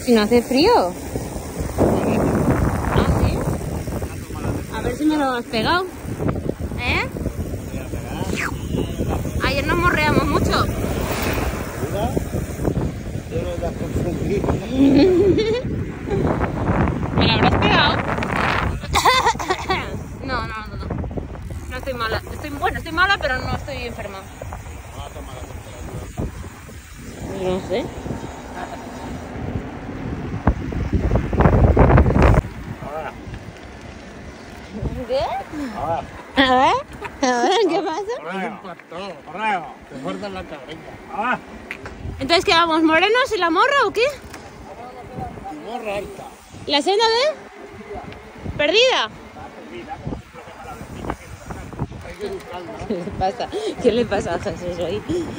Si no hace frío. ¿Ah, sí? A ver si me lo has pegado. ¿Eh? Ayer nos morreamos mucho. ¿Me lo habrás pegado? No. No estoy mala. Estoy mala, pero no estoy enferma. No sé. ¿Qué? A ver, ¿qué pasa? Te muerdas la cabeza. Entonces, ¿qué vamos? ¿Morenos y la morra o qué? Morra alta. ¿La senda de? ¿Perdida? ¿Qué le pasa? ¿Qué le pasa a Jesús hoy?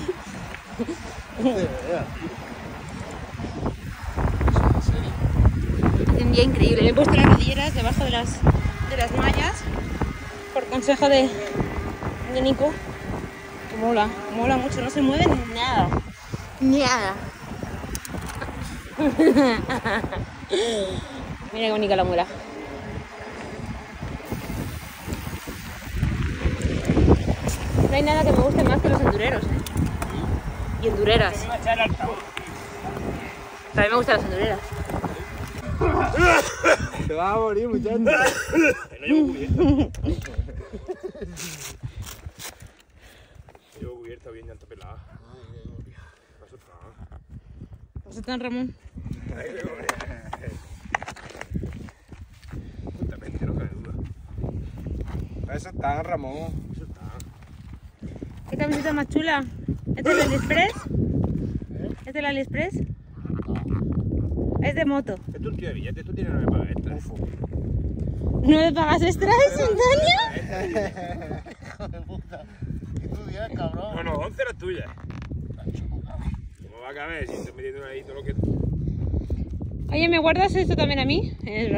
Hace un día increíble. Me he puesto las rodilleras debajo de las mallas por consejo de Nico. Que mola mucho, no se mueve nada. Nada. Mira qué bonita la muela. No hay nada que me guste más que los endureros, ¿eh? Y endureras. También me gustan las endureras. Te vas a morir, muchacho. No llevo cubierta. Llevo cubierta bien llanta pelada. ¿Eso está en Ramón? Justamente, no cabe duda. Eso está, Ramón. Eso está. ¿Qué camiseta más chula? ¿Es del AliExpress? ¿Es del AliExpress? Es de moto. Esto es un tío de billetes, tú tienes 9 pagas extras. ¿9 pagas extras instantáneas? Hijo de puta. ¿Y tú 10, cabrón? Bueno, 11 eran tuyas. ¿Cómo va a caber si estoy metiendo ahí todo lo que... Oye, ¿me guardas esto también a mí? Eso.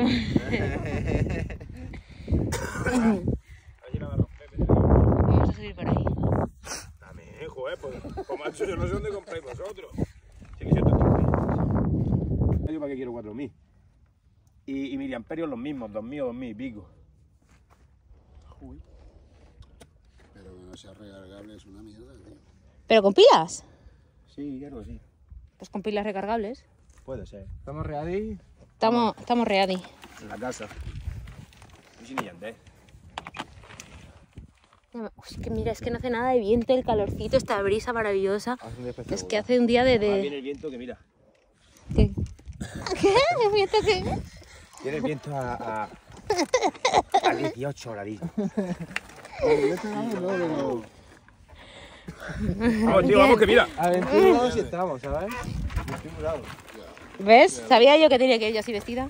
Vamos a subir por ahí. También, joder, pues macho, yo no sé dónde compráis vosotros. Sí que siento ¿yo para qué quiero 4.000? Y miliamperios los mismos, 2.000 o 2.000 y pico. Uy. Pero que no sea recargable es una mierda, tío. ¿Pero con pilas? Sí, creo que sí. Pues con pilas recargables. Puede ser. ¿Estamos ready? Estamos ready. En la casa. Y sin llante. Es que mira, es que no hace nada de viento, el calorcito, esta brisa maravillosa. Es que hace un día Viene el viento que mira. ¿Qué? ¿Qué? ¿El viento qué? Tiene el viento a 18 horas, digo. Vamos, tío, vamos que mira. A 21 si estamos, ¿sabes? ¿Ves? Sabía yo que tenía que ir yo así vestida.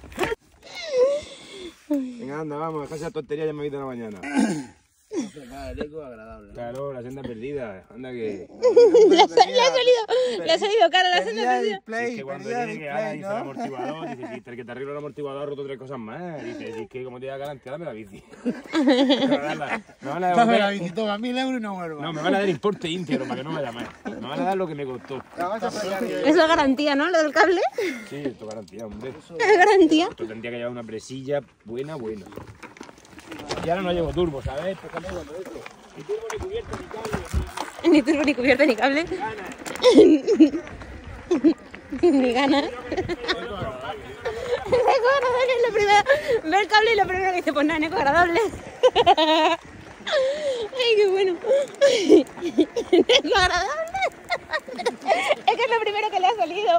Venga, anda, vamos, deja esa tontería, ya me he ido la mañana. El eco agradable. Claro, la senda perdida, anda que... Le ha salido cara la senda perdida. Es que cuando tiene que ganar, dice el amortiguador, dice, si el que te arregla el amortiguador ha roto 3 cosas más. Dice, si es que como te da garantía, dame la bici. Dame la bici, toma 1.000 euros y no vuelvo. No, me van a dar importe íntegro para que no me llaméis. Me van a dar lo que me costó. Eso es garantía, ¿no? Lo del cable. Sí, esto es garantía, hombre. Es garantía. Esto tendría que llevar una presilla buena. Y ahora no llevo turbo, ¿sabes? Pues cuando esto. Ni turbo, ni cubierto, ni cable. Ni turbo, ni cubierta, ni cable. Ni ganas. Neco agradable es lo primero. Ve el cable y lo primero que dice, pues nada, Neco agradable. Ay, qué bueno. Neco agradable. Es que es lo primero que le ha salido.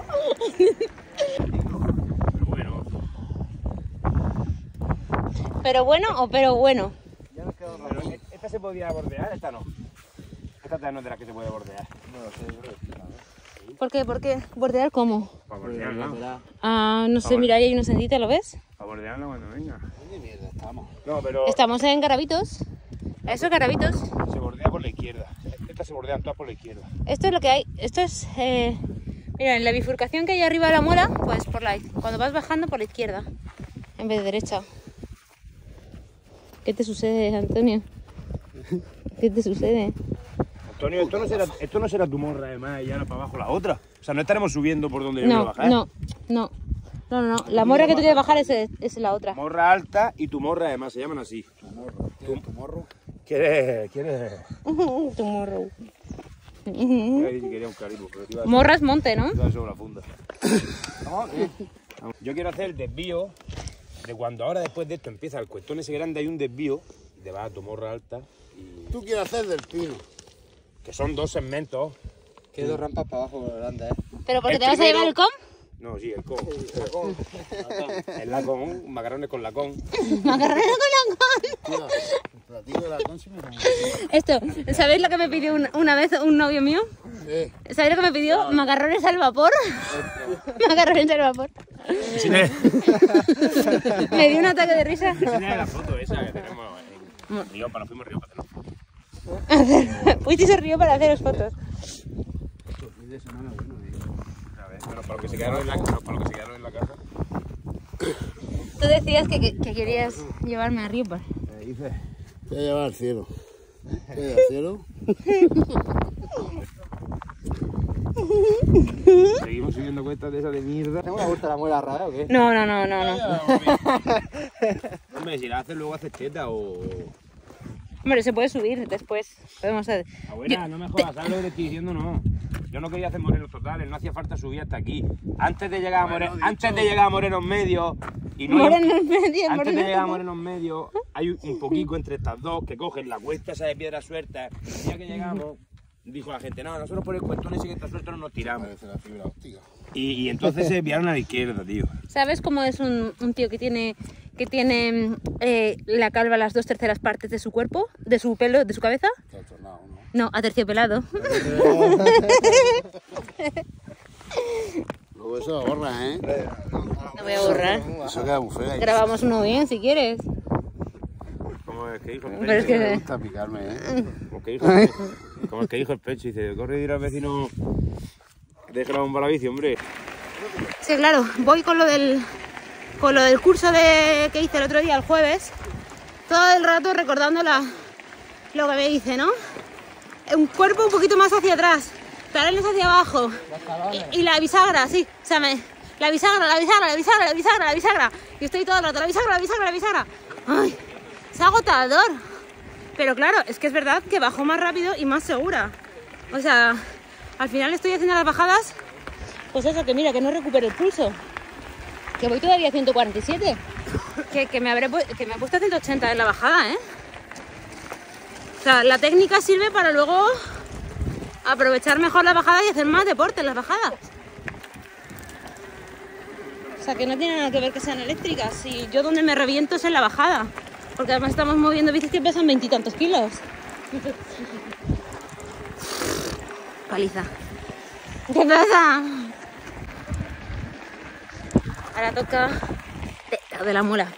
¿Pero bueno o pero bueno? Pero esta se podía bordear, esta no. Esta no es de las que se puede bordear. No lo sé, yo creo que sí. ¿Por qué? ¿Por qué? ¿Bordear cómo? Para bordearla. Ah, no sé, mira, ahí hay una sendita, ¿lo ves? Para bordearla cuando venga. ¿Dónde mierda estamos? No, pero Estamos en Garabitos. Eso es Garabitos. se bordea por la izquierda. Estas se bordean todas por la izquierda. Esto es lo que hay. Esto es... mira, en la bifurcación que hay arriba de la mola, pues por cuando vas bajando por la izquierda, en vez de derecha. ¿Qué te sucede, Antonio? ¿Qué te sucede? Antonio, esto no será tu morra además y ahora para abajo la otra. O sea, no estaremos subiendo por donde yo quiero bajar. No. No, no, no. La morra que tú quieres bajar es la otra. Morra alta y tu morra además, se llaman así. Tu morro. ¿Tienes tu morro? ¿Quieres? Tu morro. Ahí sí quería un caribo, pero te iba a Morra es monte, ¿no? sobre la funda. Yo quiero hacer el desvío de cuando ahora después de esto empieza el cuestón ese grande, hay un desvío y te vas a tu morra alta y... Tú quieres hacer del pino. que son 2 segmentos. Que 2 rampas para abajo grandes, ¿Pero porque El te vas a primero- llevar el com? No, sí, el con. El lacón, macarrones con lacón. Macarrones con la con. Tío, el platillo de la concha me como. Esto, ¿sabéis lo que me pidió una vez un novio mío? ¿Sabéis lo que me pidió? Macarrones al vapor. Macarrones al vapor. Me dio un ataque de risa. Enseñale la foto esa que tenemos en Río, nos fuimos a Río para hacernos fotos. Fuiste ese río para haceros fotos. A ver, bueno, para lo que se quedaron en la casa. Tú decías que querías llevarme a Riopa. ¿Qué dices? Te voy a llevar al cielo. Te voy al cielo. Seguimos subiendo cuestas de esas de mierda. ¿Tengo una vuelta a la muela rara o qué? No. Hombre, si la haces luego haces teta o... Hombre, se puede subir después. Podemos hacer. Abuela, no me jodas, ¿sabes lo que te estoy diciendo? No. Yo no quería hacer morenos totales, no hacía falta subir hasta aquí. Antes de llegar a morenos medios y no Morenos medios, antes de morenos llegar a morenos medios hay un poquito entre estas dos que cogen la cuesta esa de piedra suelta. El día que llegamos dijo la gente, no, nosotros por el cuestón ese que está suelto no nos tiramos. Parece la fibra óptica. Y entonces se desviaron a la izquierda, tío. ¿Sabes cómo es un tío que tiene la calva a las 2/3 partes de su cuerpo, de su pelo, de su cabeza? Trastornado, ¿no? No, aterciopelado. Luego eso borra, ¿eh? No voy a borrar. Eso queda muy feo. Grabamos uno bien si quieres. Como es que dijo el Pero es pecho. Me que... gusta picarme, ¿eh? Como el que dijo el pecho, dice, corre y dirá al vecino que te deje la bomba a la bici, hombre. Sí, claro, voy con lo del curso que hice el otro día, el jueves, todo el rato recordando lo que me hice, ¿no? Un cuerpo un poquito más hacia atrás, talones hacia abajo y la bisagra, sí, o sea, la bisagra. Y estoy todo el rato, la bisagra. Ay, es agotador. Pero claro, es que es verdad que bajo más rápido y más segura. O sea, al final estoy haciendo las bajadas, pues eso, que mira, que no recupero el pulso. Que voy todavía a 147. Que me he puesto a 180 en la bajada, ¿eh? O sea, la técnica sirve para luego aprovechar mejor la bajada y hacer más deporte en las bajadas. O sea, que no tiene nada que ver que sean eléctricas. Y yo donde me reviento es en la bajada. Porque además estamos moviendo bicis que pesan 20 y tantos kilos. Paliza. ¿Qué pasa? Ahora toca de la mula.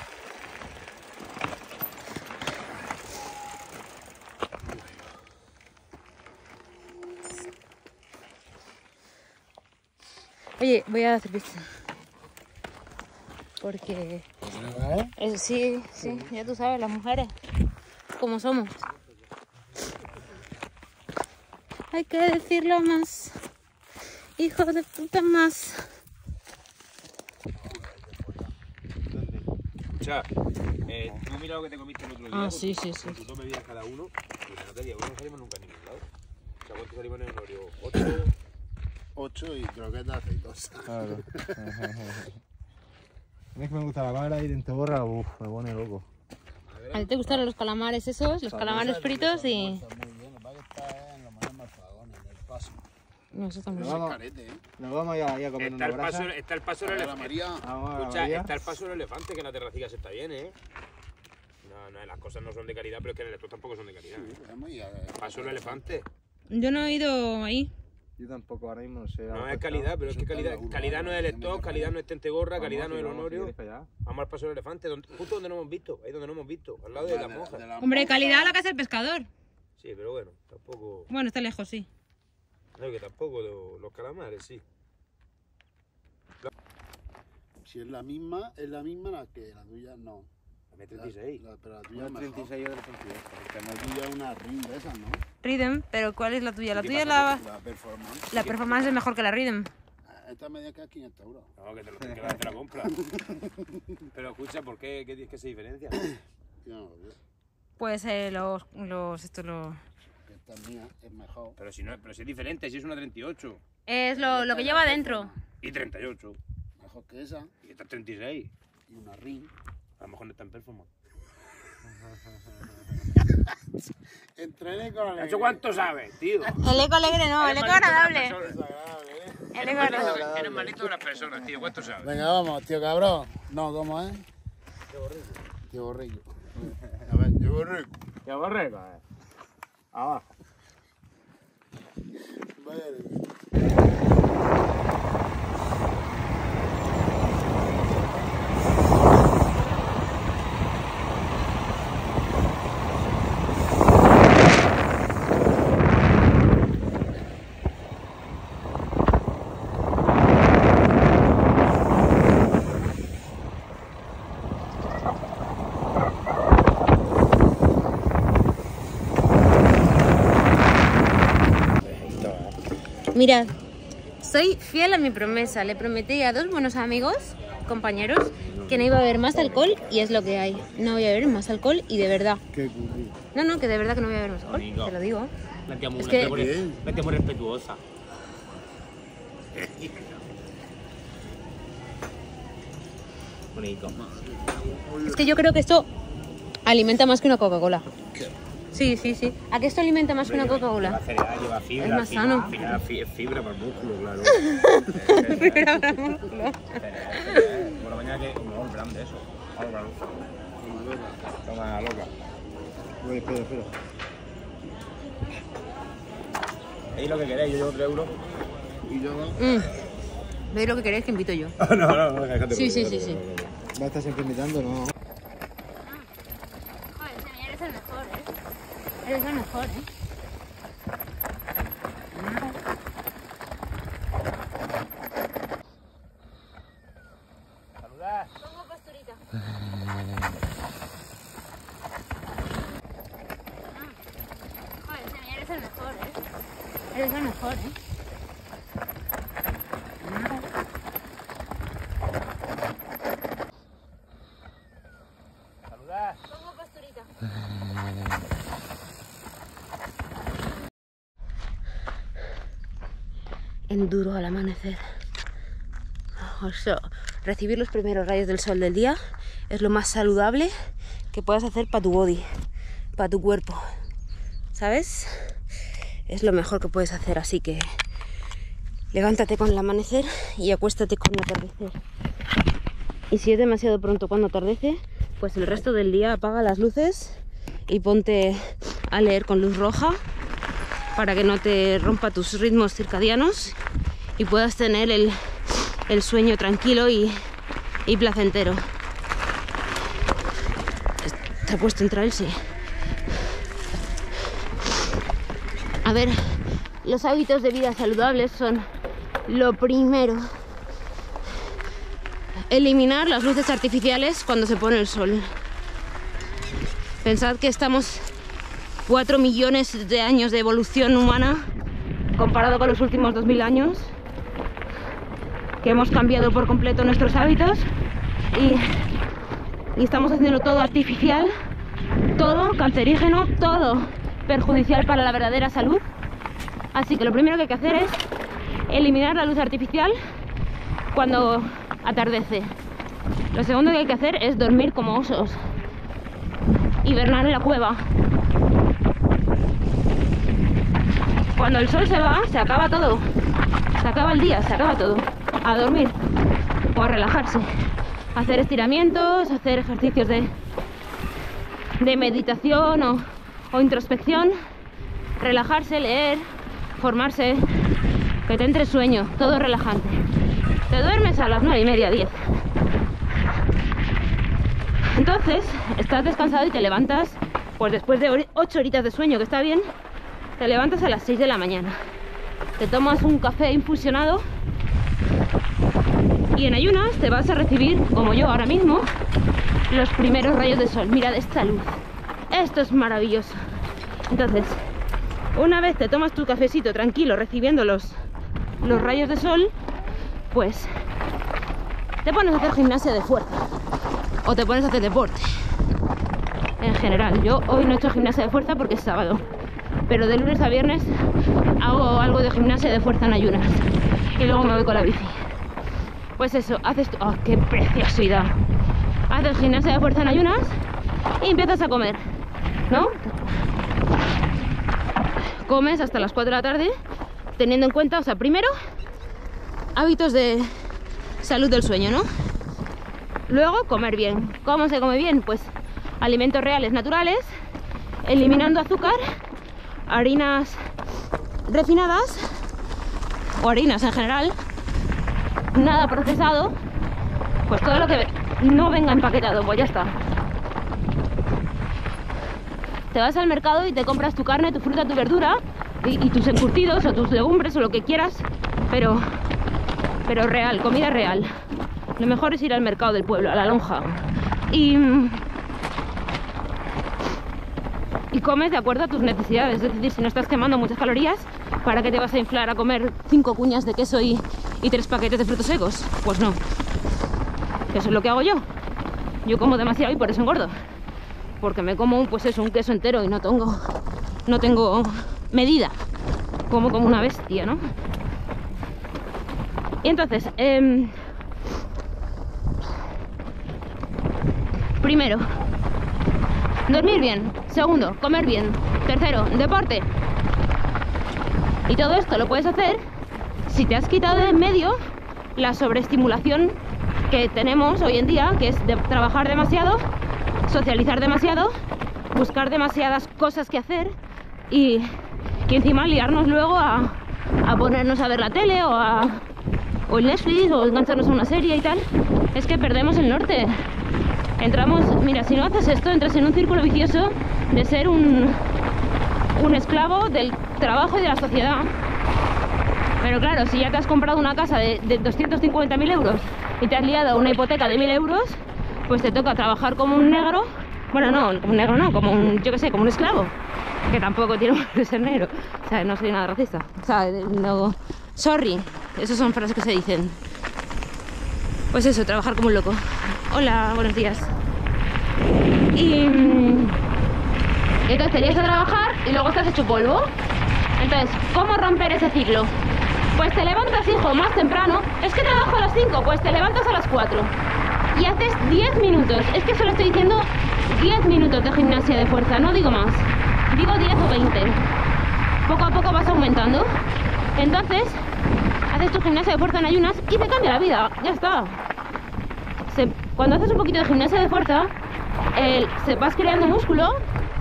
Oye, voy a hacer pizza. Porque... sí, ya tú sabes, las mujeres, como somos. Hay que decirlo más. Hijo de puta más. Escucha, tú mira lo que te comiste el otro día. Ah, sí. Con tus 2 bebidas cada uno. Y no te digo, no salimos nunca a ningún lado. O sea, ¿cuánto salimos en el horario? 8 y croquetas aceitosas. Claro. A mí es que me gusta la cámara y dentro borra, me pone loco. ¿A ti te gustaron los calamares esos? Los calamares fritos y... Está muy bien, lo que pasa es que está en los más malfagones, en el paso. No, eso está muy Pero bien. vamos, Carete, ¿eh? nos vamos ahí a comer una brasa. Está el paso del Ahora, elefante. María. Vamos a la Escucha, María. está el paso del elefante, que la terracilla se está bien, ¿eh? No, las cosas no son de calidad, pero es que en el esto tampoco son de calidad. ¿eh? Vamos y a- Paso del elefante. Yo no he ido ahí. Yo tampoco, ahora mismo no sé. No es calidad, pero es que calidad no es el stock, calidad no es Tentegorra, calidad no es el Honorio. Allá. Vamos al paso del elefante, justo donde no hemos visto, ahí donde no hemos visto, al lado de la monja. Hombre, calidad a la casa del pescador. Sí, pero bueno, tampoco. Bueno, está lejos, sí. No, que tampoco los calamares, sí. Si es la misma la que la tuya no. La M36. Pero la tuya es mejor. 36 o 32. Porque la tuya es una ring de esas, ¿no? Rhythm, pero ¿cuál es la tuya? La ¿Qué tuya es pasa? la La performance. performance es mejor que la Rhythm. Esta media que es 500 euros. No, que te lo tienes que dar, te la compra. Pero escucha, ¿por qué? ¿Qué se diferencia? Yo no lo veo. Pues Esta mía es mejor. Pero si es diferente, si es una 38. es lo que lleva dentro. Y 38. Mejor que esa. Y esta es 36. Y una ring. A lo mejor no está en performance. Entrené con la ¿Eso cuánto sabes, tío? El eco alegre no, el eco agradable. El eco agradable. Eres malito de las personas, tío. ¿Cuánto sabes? Venga, vamos, tío cabrón. No, ¿cómo es? Tío Borrico. A ver, tío Borrico. Ya borrego, Abajo. Vaya. Mirad, soy fiel a mi promesa. Le prometí a 2 buenos amigos, compañeros, que no iba a haber más alcohol y es lo que hay. No voy a beber más alcohol y de verdad. Qué curioso. No, que de verdad que no voy a beber más alcohol. Amigo. Te lo digo. Vete Es que- muy respetuosa. Bonito. Es que yo creo que esto alimenta más que una Coca-Cola. Sí. ¿A qué esto alimenta más que una Coca-Cola? Cereal lleva fibra. Es más sano. Fibra para el músculo, claro. Fibra para el músculo. Por la mañana que como el brand de eso. Toma loca. Oye, espera. ¿Veis lo que queréis? Yo llevo 3 euros. Y yo ¿Veis lo que queréis que invito yo? No, déjate. Sí. ¿Va a estar siempre invitando, no? Joder, eres el mejor, Eres el mejor, Saludad. Pongo posturita. Joder, eres el mejor, Eres el mejor, Saludad. Pongo posturita. Enduro al amanecer. Recibir los primeros rayos del sol del día es lo más saludable que puedas hacer para tu body, para tu cuerpo. ¿Sabes? Es lo mejor que puedes hacer, así que levántate con el amanecer y acuéstate con el atardecer. Y si es demasiado pronto cuando atardece, pues el resto del día apaga las luces y ponte a leer con luz roja para que no te rompa tus ritmos circadianos y puedas tener el sueño tranquilo y placentero. ¿Te ha puesto a entrar el sí? A ver, los hábitos de vida saludables son lo primero. Eliminar las luces artificiales cuando se pone el sol. Pensad que estamos 4 millones de años de evolución humana comparado con los últimos 2000 años, que hemos cambiado por completo nuestros hábitos y estamos haciendo todo artificial, todo cancerígeno, todo perjudicial para la verdadera salud. Así que lo primero que hay que hacer es eliminar la luz artificial cuando atardece. Lo segundo que hay que hacer es dormir como osos, hibernar en la cueva. Cuando el sol se va, se acaba todo, se acaba el día, se acaba todo. A dormir o a relajarse, a hacer estiramientos, hacer ejercicios de meditación o introspección, relajarse, leer, formarse, que te entre sueño, todo relajante. Te duermes a las 9:30, 10. Entonces, estás descansado y te levantas, pues después de 8 horitas de sueño, que está bien, te levantas a las 6 de la mañana. Te tomas un café infusionado y en ayunas te vas a recibir, como yo ahora mismo, los primeros rayos de sol. Mirad esta luz. Esto es maravilloso. Entonces, una vez te tomas tu cafecito tranquilo recibiendo los rayos de sol, pues te pones a hacer gimnasia de fuerza o te pones a hacer deporte en general. Yo hoy no he hecho gimnasia de fuerza porque es sábado, pero de lunes a viernes hago algo de gimnasia de fuerza en ayunas y luego me voy con la bici. Pues eso, haces... ¡Oh, qué preciosidad! Haces gimnasia de fuerza en ayunas y empiezas a comer, ¿no? Comes hasta las 4 de la tarde, teniendo en cuenta, o sea, primero, hábitos de salud del sueño, ¿no? Luego, comer bien. ¿Cómo se come bien? Pues alimentos reales, naturales, eliminando azúcar, harinas refinadas, o harinas en general, nada procesado, pues todo lo que no venga empaquetado, pues ya está. Te vas al mercado y te compras tu carne, tu fruta, tu verdura y tus encurtidos o tus legumbres o lo que quieras, pero real, comida real. Lo mejor es ir al mercado del pueblo, a la lonja, y comes de acuerdo a tus necesidades. Es decir, si no estás quemando muchas calorías, ¿para qué te vas a inflar a comer 5 cuñas de queso y 3 paquetes de frutos secos? Pues no. Eso es lo que hago yo. Yo como demasiado y por eso engordo. Porque me como pues eso, un queso entero y no tengo medida. Como una bestia, ¿no? Y entonces, primero, dormir bien. Segundo, comer bien. Tercero, deporte. Y todo esto lo puedes hacer si te has quitado de en medio la sobreestimulación que tenemos hoy en día, que es de trabajar demasiado, socializar demasiado, buscar demasiadas cosas que hacer y encima liarnos luego a ponernos a ver la tele o el Netflix o engancharnos a una serie y tal. Es que perdemos el norte. Entramos, mira, si no haces esto, entras en un círculo vicioso de ser un esclavo del trabajo y de la sociedad. Pero claro, si ya te has comprado una casa de 250.000 euros y te has liado una hipoteca de 1.000 euros, pues te toca trabajar como un negro. Bueno, no, como un negro no, como un, yo qué sé, como un esclavo. Que tampoco tiene que ser negro. O sea, no soy nada racista. O sea, no... Sorry. Esas son frases que se dicen. Pues eso, trabajar como un loco. Hola, buenos días. Y entonces te llegas a trabajar y luego estás hecho polvo. Entonces, ¿cómo romper ese ciclo? Pues te levantas, hijo, más temprano. Es que trabajo a las 5, pues te levantas a las 4 y haces 10 minutos. Es que solo estoy diciendo 10 minutos de gimnasia de fuerza, no digo más. Digo 10 o 20. Poco a poco vas aumentando. Entonces, haces tu gimnasia de fuerza en ayunas y te cambia la vida. Ya está. Cuando haces un poquito de gimnasia de fuerza, se vas creando músculo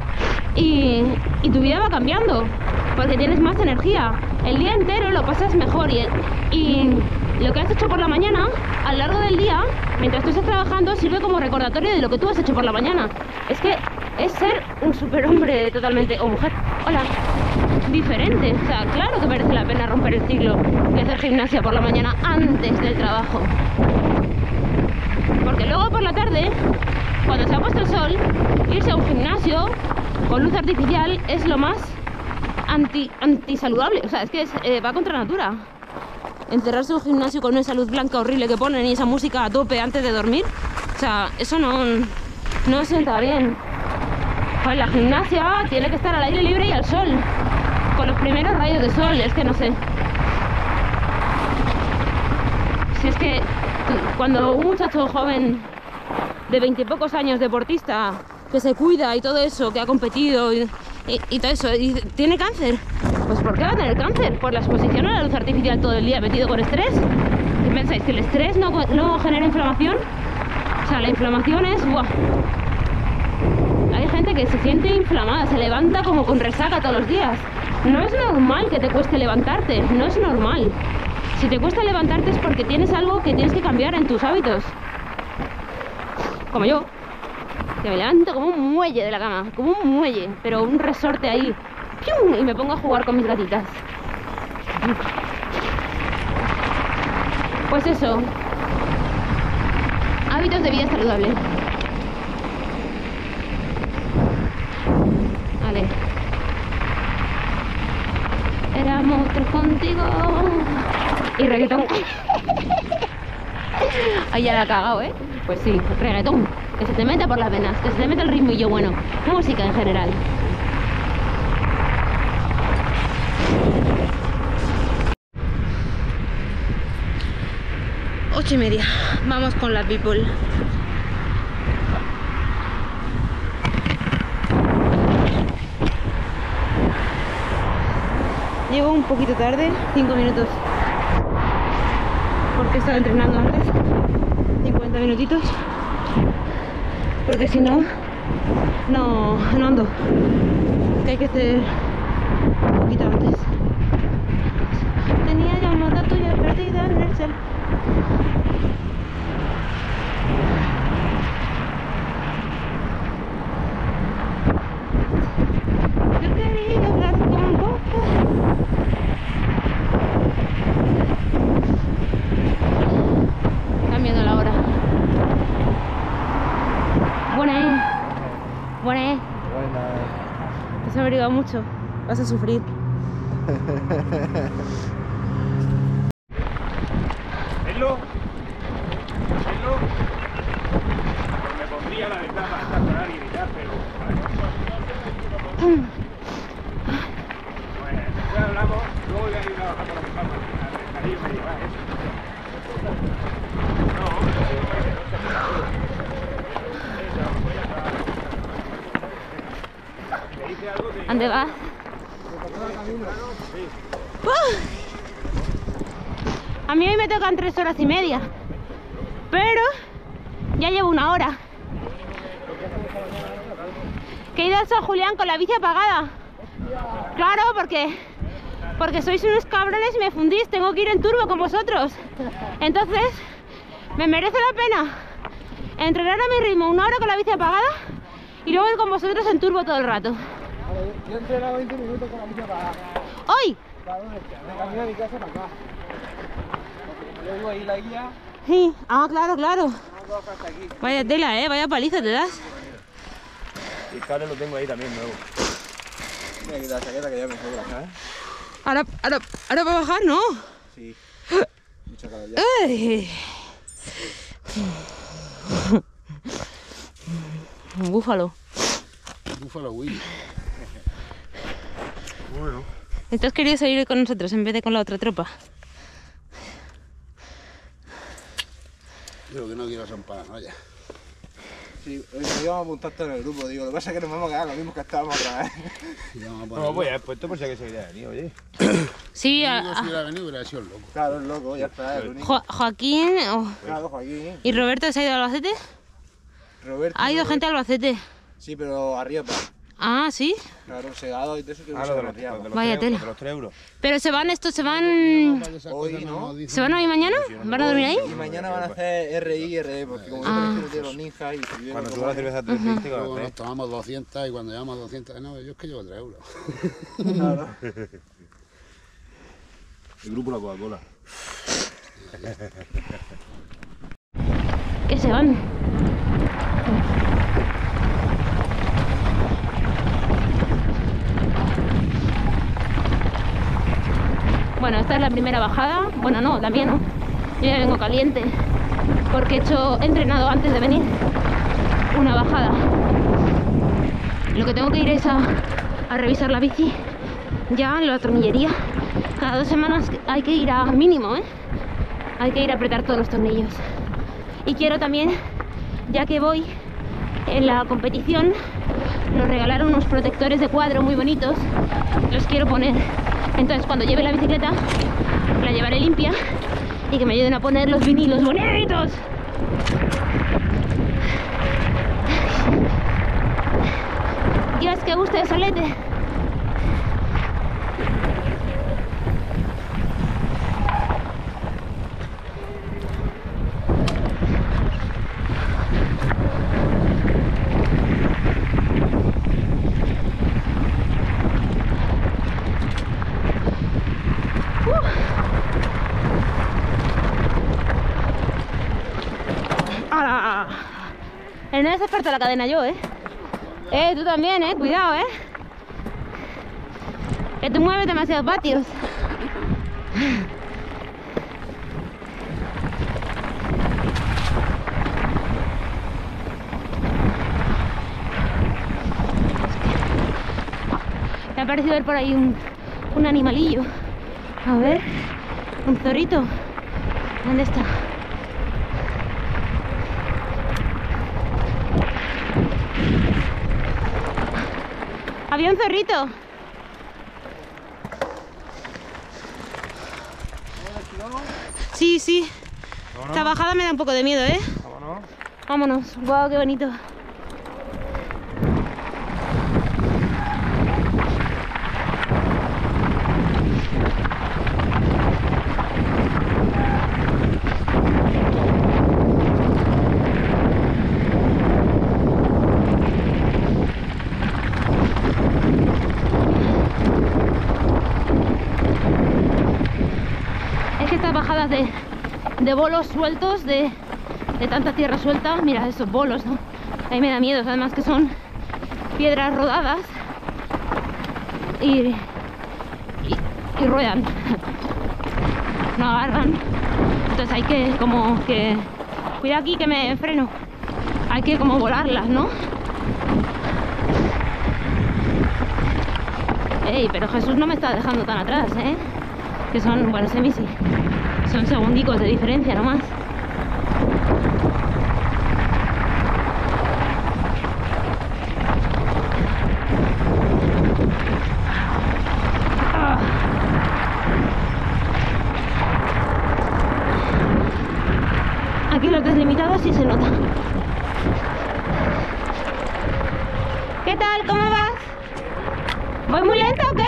y tu vida va cambiando. Porque tienes más energía. El día entero lo pasas mejor y lo que has hecho por la mañana, a lo largo del día, mientras tú estás trabajando, sirve como recordatorio de lo que tú has hecho por la mañana. Es que es ser un superhombre totalmente, o mujer, hola, diferente. O sea, claro que merece la pena romper el ciclo de hacer gimnasia por la mañana antes del trabajo. Porque luego por la tarde, cuando se ha puesto el sol, irse a un gimnasio con luz artificial es lo más antisaludable. O sea, es que va contra natura. Encerrarse en un gimnasio con esa luz blanca horrible que ponen y esa música a tope antes de dormir, o sea, eso no sienta bien. Pues la gimnasia tiene que estar al aire libre y al sol, con los primeros rayos de sol. Es que no sé. Si es que cuando un muchacho joven de 20 y pocos años, deportista, que se cuida y todo eso, que ha competido y todo eso, y tiene cáncer, pues ¿por qué va a tener cáncer? Por la exposición a la luz artificial todo el día metido con estrés. ¿Qué pensáis? ¿Que el estrés no genera inflamación? O sea, la inflamación es... ¡buah! Hay gente que se siente inflamada, se levanta como con resaca todos los días. No es normal que te cueste levantarte, no es normal. Si te cuesta levantarte es porque tienes algo que tienes que cambiar en tus hábitos. Como yo, que me levanto como un muelle de la cama, como un muelle, pero un resorte ahí, ¡pium! Y me pongo a jugar con mis gatitas. Pues eso, hábitos de vida saludable. Vale. Éramos tres contigo. Y reggaetón. Ahí ya la ha cagado, ¿eh? Pues sí, reggaetón. Que se te meta por las venas, que se te meta el ritmo y yo, bueno, música en general. Ocho y media. Vamos con la people. Llego un poquito tarde, 5 minutos. Porque estaba entrenando antes. 50 minutitos. Porque si no, no ando. Que hay que hacer un poquito antes. Tenía ya unos datos ya perdidos en Excel. Yo quería hablar con vos. Cambiando la hora. Buena, buena. Te has averiguado mucho. Vas a sufrir. ¿Verlo? Pues me pondría la ventana para estacionar y gritar, pero... Bueno, después hablamos, luego voy a ir trabajando con mi papá. A me lleva eso. No, hombre, no se puede. ¿Dónde vas? A mí hoy me tocan 3 horas y media, pero ya llevo 1 hora. Que he ido a San Julián con la bici apagada. Claro, porque sois unos cabrones y me fundís. Tengo que ir en turbo con vosotros. Entonces, me merece la pena entrenar a mi ritmo 1 hora con la bici apagada y luego ir con vosotros en turbo todo el rato. Vale, yo he entrenado 20 minutos con la bici apagada. ¡Hoy! Claro, de camino a mi casa para acá. Yo digo ahí la guía. Sí, claro, claro. Vamos hasta aquí. Vaya tela, vaya paliza te das. Y el cable lo tengo ahí también nuevo. Mira, que la chaqueta que ya me sobra, ¿sabes? Ahora para bajar, ¿no? Sí. Mucha calor ya. ¡Ay! Un búfalo. Búfalo Willy. Bueno. Entonces querías ir con nosotros en vez de con la otra tropa. Yo lo que no quiero son paranoias. Sí, nos íbamos a apuntar todo en el grupo, digo. Lo que pasa es que nos vamos a quedar lo mismo que estábamos otra vez. Y vamos a No, poner... pues ya he puesto por si acaso hubiera venido, oye. Sí, Yo si hubiera venido hubiera sido el loco. Claro, el loco, ya está, el único. Joaquín Claro, Joaquín. y Roberto se ha ido a Albacete. Roberto. Ha ido gente a Albacete. Sí, pero arriba. Ah, sí. Claro, segado y todo eso que no Ah, se lo de lo los, hacíamos. Vaya tela. de los 3 euros. Pero se van Hoy, ¿no? ¿Se van hoy mañana? ¿Van a dormir ahí? Y mañana van a hacer RI y RD, porque como yo prefiero de los ninjas y subieron Cuando como- suba la cerveza a 3,20, Luego nos tomamos 200 y cuando llevamos 200, no, yo es que llevo 3 euros. Claro. El grupo La Coca-Cola. Que se van. Bueno, esta es la primera bajada. Bueno, no, la mía no. Yo ya vengo caliente porque he entrenado antes de venir una bajada. Lo que tengo que ir es a revisar la bici ya en la tornillería. Cada 2 semanas hay que ir a mínimo, hay que ir a apretar todos los tornillos. Y quiero también, ya que voy en la competición, nos regalaron unos protectores de cuadro muy bonitos, los quiero poner. Entonces cuando lleve la bicicleta la llevaré limpia y que me ayuden a poner los vinilos bonitos. Dios, que gusto de solete. ¡Hala! En ese experto la cadena yo, tú también, cuidado, que tú mueves demasiados vatios. parecido ver por ahí un animalillo. A ver, un zorrito. ¿Dónde está? Había un zorrito. Sí, sí. Vámonos. Esta bajada me da un poco de miedo, ¿eh? Vámonos. Vámonos. Guau, qué bonito. Es que estas bajadas de bolos sueltos, de tanta tierra suelta, mira esos bolos, ¿no? Ahí me da miedo, además que son piedras rodadas y ruedan, no agarran. Entonces hay que como que... Cuidado aquí que me freno. Hay que como volarlas, ¿no? Ey, pero Jesús no me está dejando tan atrás, ¿eh? Que son, bueno, semi sí. Son segundicos de diferencia nomás. Aquí los deslimitados sí se nota. ¿Qué tal? ¿Cómo vas? ¿Voy muy lento o qué?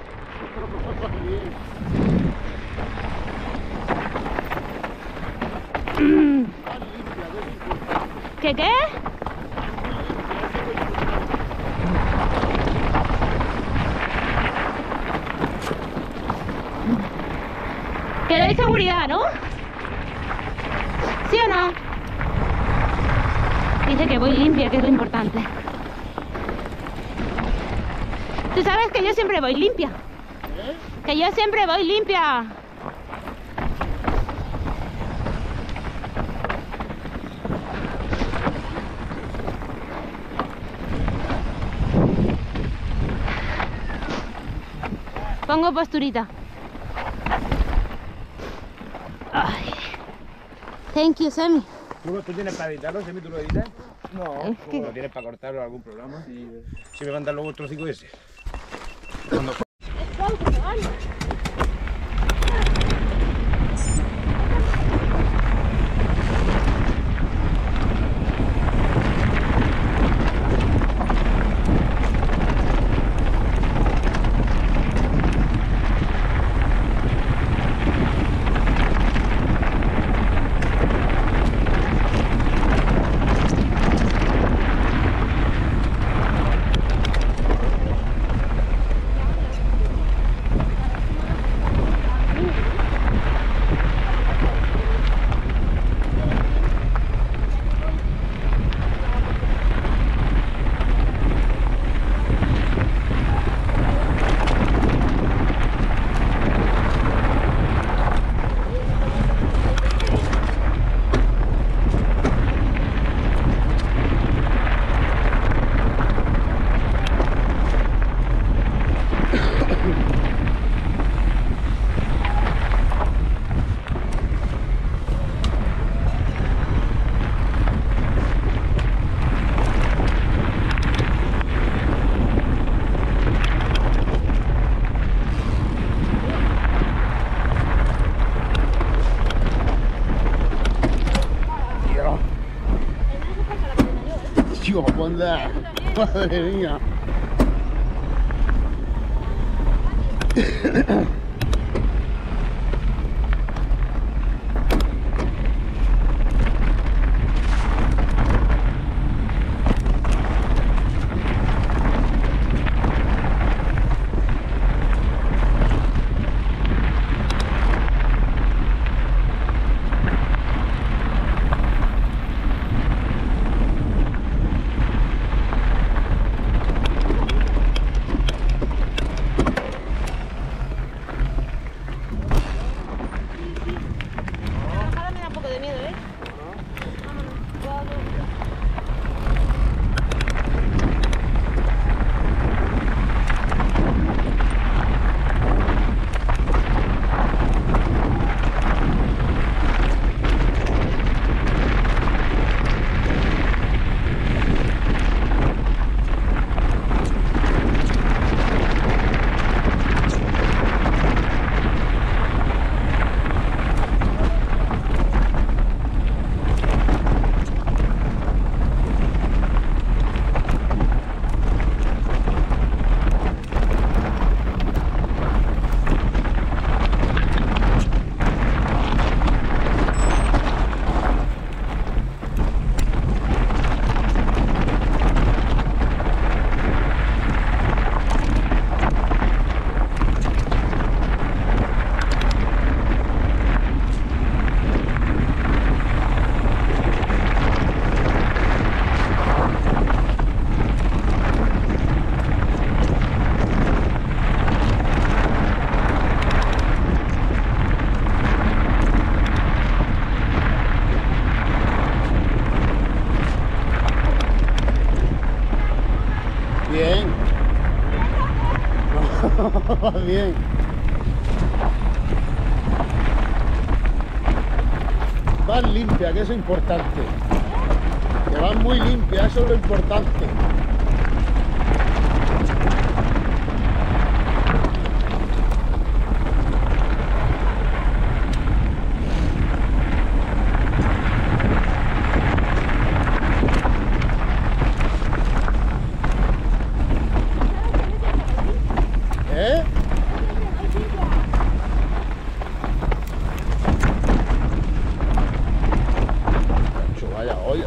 ¿Qué? Que doy seguridad, ¿no? ¿Sí o no? Dice que voy limpia, que es lo importante. Tú sabes que yo siempre voy limpia. Que yo siempre voy limpia. Pongo posturita. Ay. Thank you, Semi. ¿Tú tienes para editarlo? ¿Semi, tú lo editas? No. Es que... ¿Lo tienes para cortarlo en algún programa? Sí. Si me mandan luego el trocico ese. Cuando... Tío, anda. Madre mía. bien. No, vas bien. Vas limpia, que eso es importante. Que vas muy limpia, eso es lo importante. ¿Eh? Vaya olla.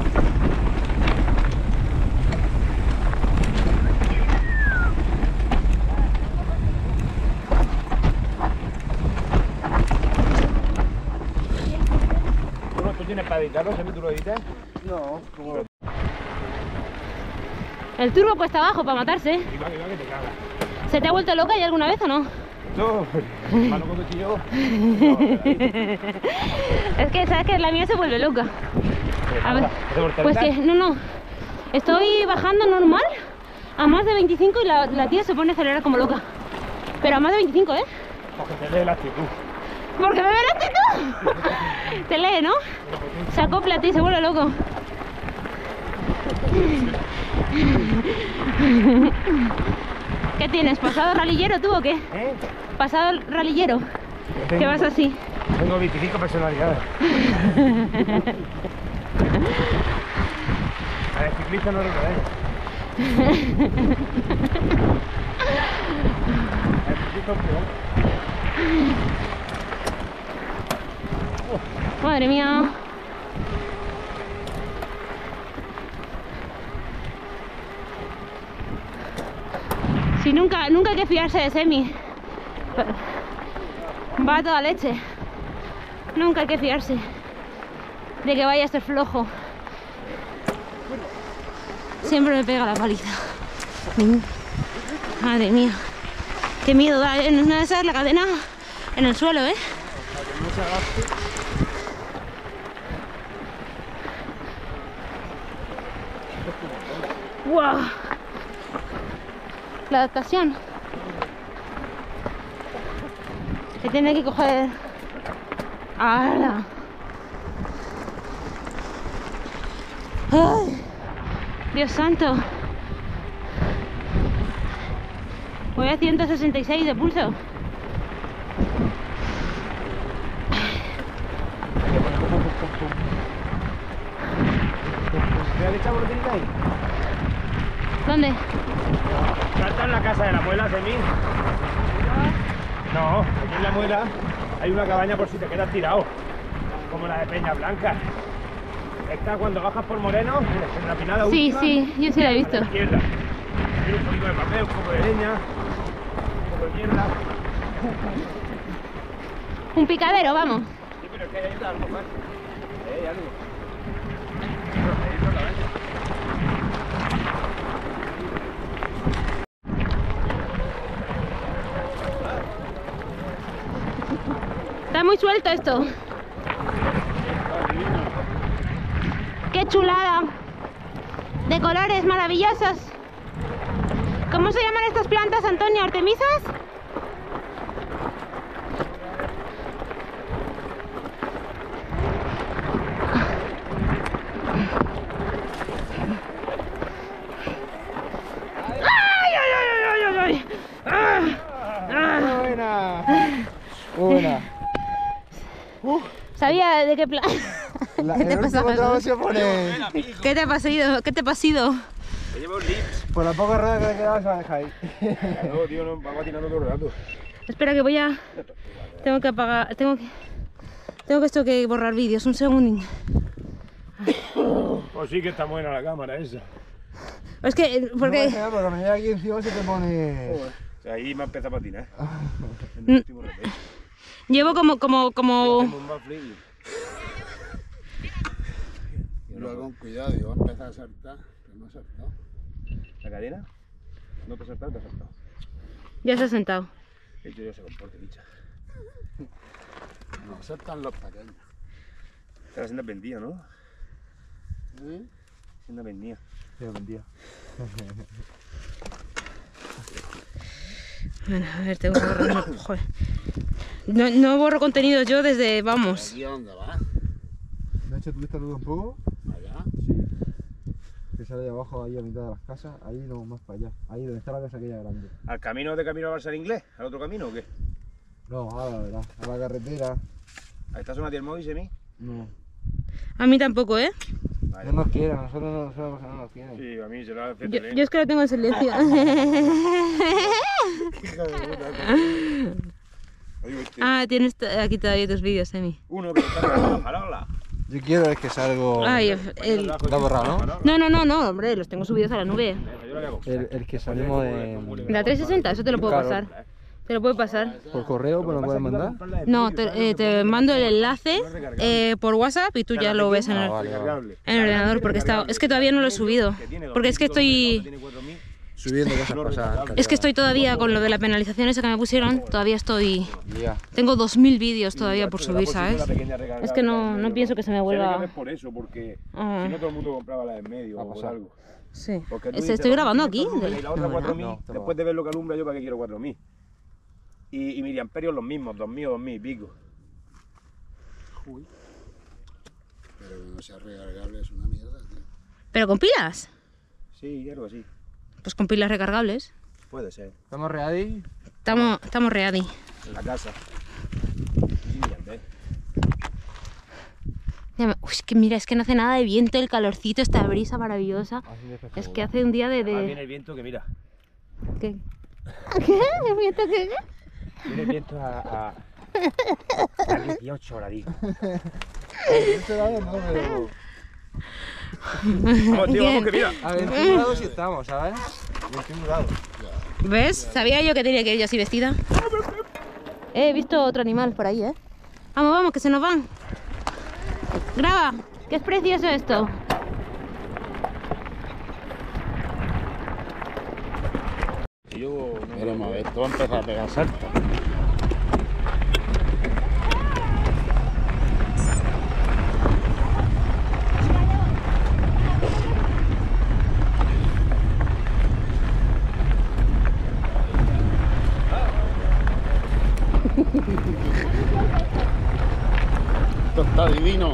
¿Tú tienes para editarlo? ¿Sabes tú lo editas? No, como... El turbo cuesta abajo para matarse. Y va que te cagas. ¿Se te ha vuelto loca ya alguna vez o no? No, mano con cuchillo. Es que sabes que la mía se vuelve loca. A ver, pues que no. Estoy bajando normal a más de 25 y la tía se pone a acelerar como loca. Pero a más de 25, ¿eh? Porque te lee la actitud. Porque me ve la actitud. Te lee, ¿no? Se acopla a ti y se vuelve loco. ¿Qué tienes? ¿Pasado ralillero tú o qué? ¿Eh? ¿Pasado ralillero? ¿Qué vas así? Tengo 25 personalidades. A ver, ciclista no lo creéis. El ciclista es peor. Madre mía. Si nunca hay que fiarse de Semi. Va a toda leche. Nunca hay que fiarse de que vaya a ser flojo. Siempre me pega la paliza. Madre mía. Qué miedo da, ¿eh? No es nada de esas la cadena en el suelo, ¿eh? ¡Wow! La adaptación. Que tiene que coger. ¡Hala! ¡Ay! Dios santo. Voy a 166 de pulso. ¿Me has echado botellita ahí? ¿Dónde? ¿Está en la casa de la muela, Semi? No, aquí en la muela hay una cabaña por si te quedas tirado, como la de Peña Blanca. Esta cuando bajas por Moreno, en la pinada Sí, última, sí, yo sí la he a la visto. izquierda. Tiene un poquito de papel, un poco de leña, un poco de mierda. Un picadero, vamos. Sí, pero es que hay algo más. Hay algo. Está muy suelto esto. ¡Qué chulada! De colores maravillosos. ¿Cómo se llaman estas plantas, Antonio? ¿Artemisas? ¡Ay, ay, ay, ay, ay, ay! ¡Ah! Buena. Buena. Sabía de qué plan. ¿Qué te El pasa, último tramo Jesús? se pone... ¿Qué te ha pasado? ¿Qué te ha pasado? Te llevo un lips. Por la poca rueda que le quedaba se la deja ahí. No, tío, no, va patinando todo el rato. Espera que voy a... Tengo que apagar... Tengo que borrar vídeos. Un segundín. Pues sí que está buena la cámara esa. Es que... No Porque... me deja, porque me llega aquí encima se te pone... O sea, ahí me empieza a patinar. En Mm. el último repecho. Llevo como... Hacemos un backflip. Luego con cuidado, yo voy a empezar a saltar, pero no he saltado. ¿La cadena? ¿No te has saltado? Te has saltado. Ya se ha sentado. El tío se comporte, bicha. No, saltan los pequeños. Esta la senda vendía, ¿no? ¿Sí? Senda vendía. Sí, buen día. Bueno, a ver, tengo que borrar. Joder. No borro contenidos yo desde, vamos. ¿Aquí a dónde vas? ¿Me has hecho tu vista luz un poco? Allá. Sí. Que sale de abajo, ahí a mitad de las casas. Ahí no, más para allá. Ahí donde está la casa aquella grande. ¿Al camino de camino a Barça Inglés? ¿Al otro camino o qué? No, ahora la verdad. A la carretera. ¿A esta zona tiene el móvil, Semi? No. A mí tampoco, ¿eh? No nos quieren, nosotros no sabemos que no nos quieren. Sí, a mí se lo hace Yo es que lo tengo en silencio. Ah, tienes aquí todavía tus vídeos, Emi. Uno que está con la farola. Yo quiero es que salgo. Ay, Está borrado, No, hombre, los tengo subidos a la nube. El que salimos de. La 360, eso te lo puedo pasar. Te lo puedo pasar. ¿Por correo me lo puedes mandar? No, te mando el enlace por WhatsApp y tú ya lo ves en el ordenador, porque es que todavía no lo he subido. Porque es que estoy Subiendo cosas pasadas. Es que estoy todavía con lo de la penalización esa que me pusieron, todavía estoy... Tengo 2000 vídeos todavía por subir, ¿sabes? Es que no pienso que se me vuelva... Es por eso, porque si no todo el mundo compraba la de en medio o algo. Sí. Estoy grabando aquí. Y la otra 4000, después de ver lo que alumbra yo, ¿para qué quiero 4000? Y miliamperios los mismos, 2000 o 2000 y pico. Uy. Pero que no sea recargable es una mierda, tío. ¿Pero con pilas? Sí, algo así. Pues con pilas recargables. Puede ser. ¿Estamos ready? Estamos ready. En la casa. Sí, Uy, es que mira, es que no hace nada de viento, el calorcito, esta brisa maravillosa. Es que hace un día de... viene el viento que mira. ¿Qué? ¿Qué? ¿El viento qué? Viene el viento a 18 horas, digo. Vamos, tío, vamos que mira. A 21 grados sí estamos, ¿sabes? 21 grados. ¿Ves? Sabía yo que tenía que ir yo así vestida. He visto otro animal por ahí, ¿eh? Vamos, que se nos van. Graba, que es precioso esto. Pero a ver, esto va a empezar a pegar saltos. Esto está divino.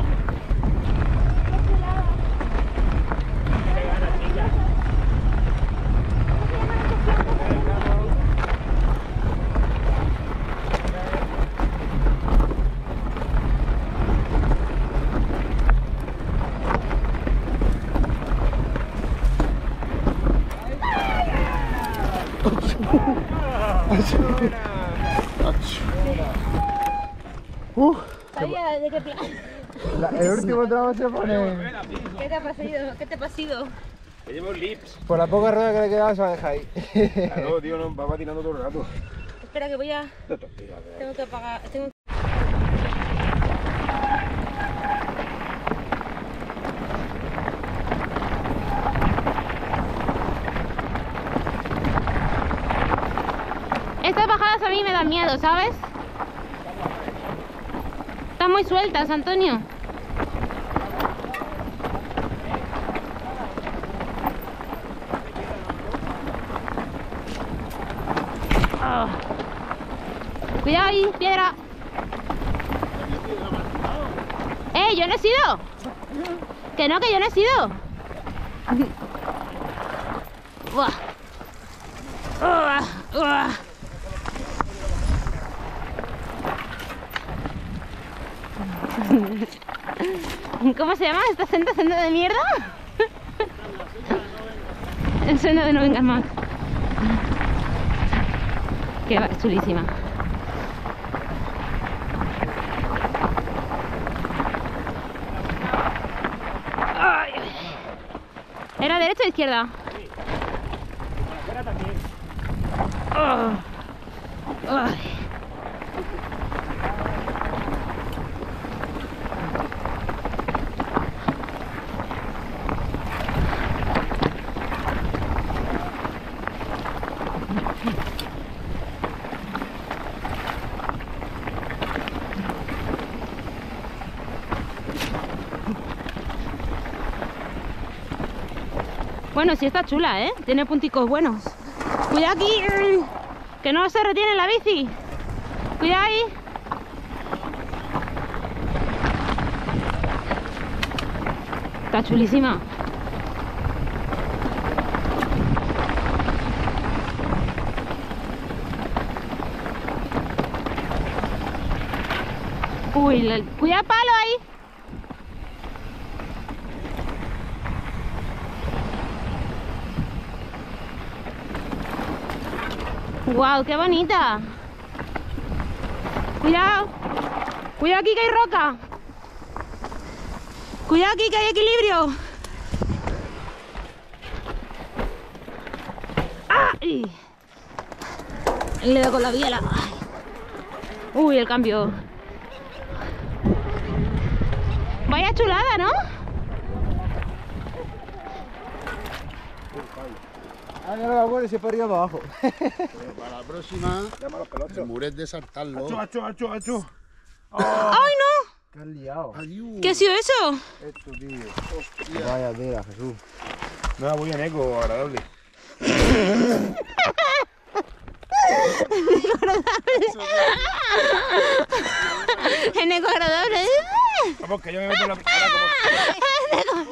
¿Sabía de qué plan? El último tramo se pone. ¿Qué te ha pasado? ¿Qué te ha pasado? Que llevo lips. Por la poca rueda que le quedaba se va a dejar ahí. Claro, tío, no, va patinando todo el rato. Espera que voy a... Tengo que apagar... Estas bajadas a mí me dan miedo, ¿sabes? Están muy sueltas, Antonio. Oh. Cuidado ahí, piedra. Yo no he sido. Que no, que yo no he sido. Uah. Uah. ¿Cómo se llama esta senda de mierda? El senda de no vengas más. Que va, es chulísima. Ay. ¿Era derecha o izquierda? Oh. Ay. Bueno, sí está chula, ¿eh? Tiene punticos buenos. Cuidado aquí. Que no se retiene la bici. Cuidado ahí. Está chulísima. Uy, cuidado palo ahí. Wow, qué bonita. Cuidado. Cuidado aquí que hay roca. Cuidado aquí que hay equilibrio. ¡Ay! Le doy con la biela. Uy, el cambio. Vaya chulada, ¿no? Ah, ya no me acuerdo si para arriba o para abajo. Para la próxima, Llama a los pelochos. el muret de saltarlo. Achu. ¡Ay, no! ¿Qué has liado? Adiós. ¿Qué ha sido eso? Esto, tío. Hostia. Vaya tela, Jesús. No, voy en eco, agradable. En eco agradable. Vamos, que yo me meto en la piscina como...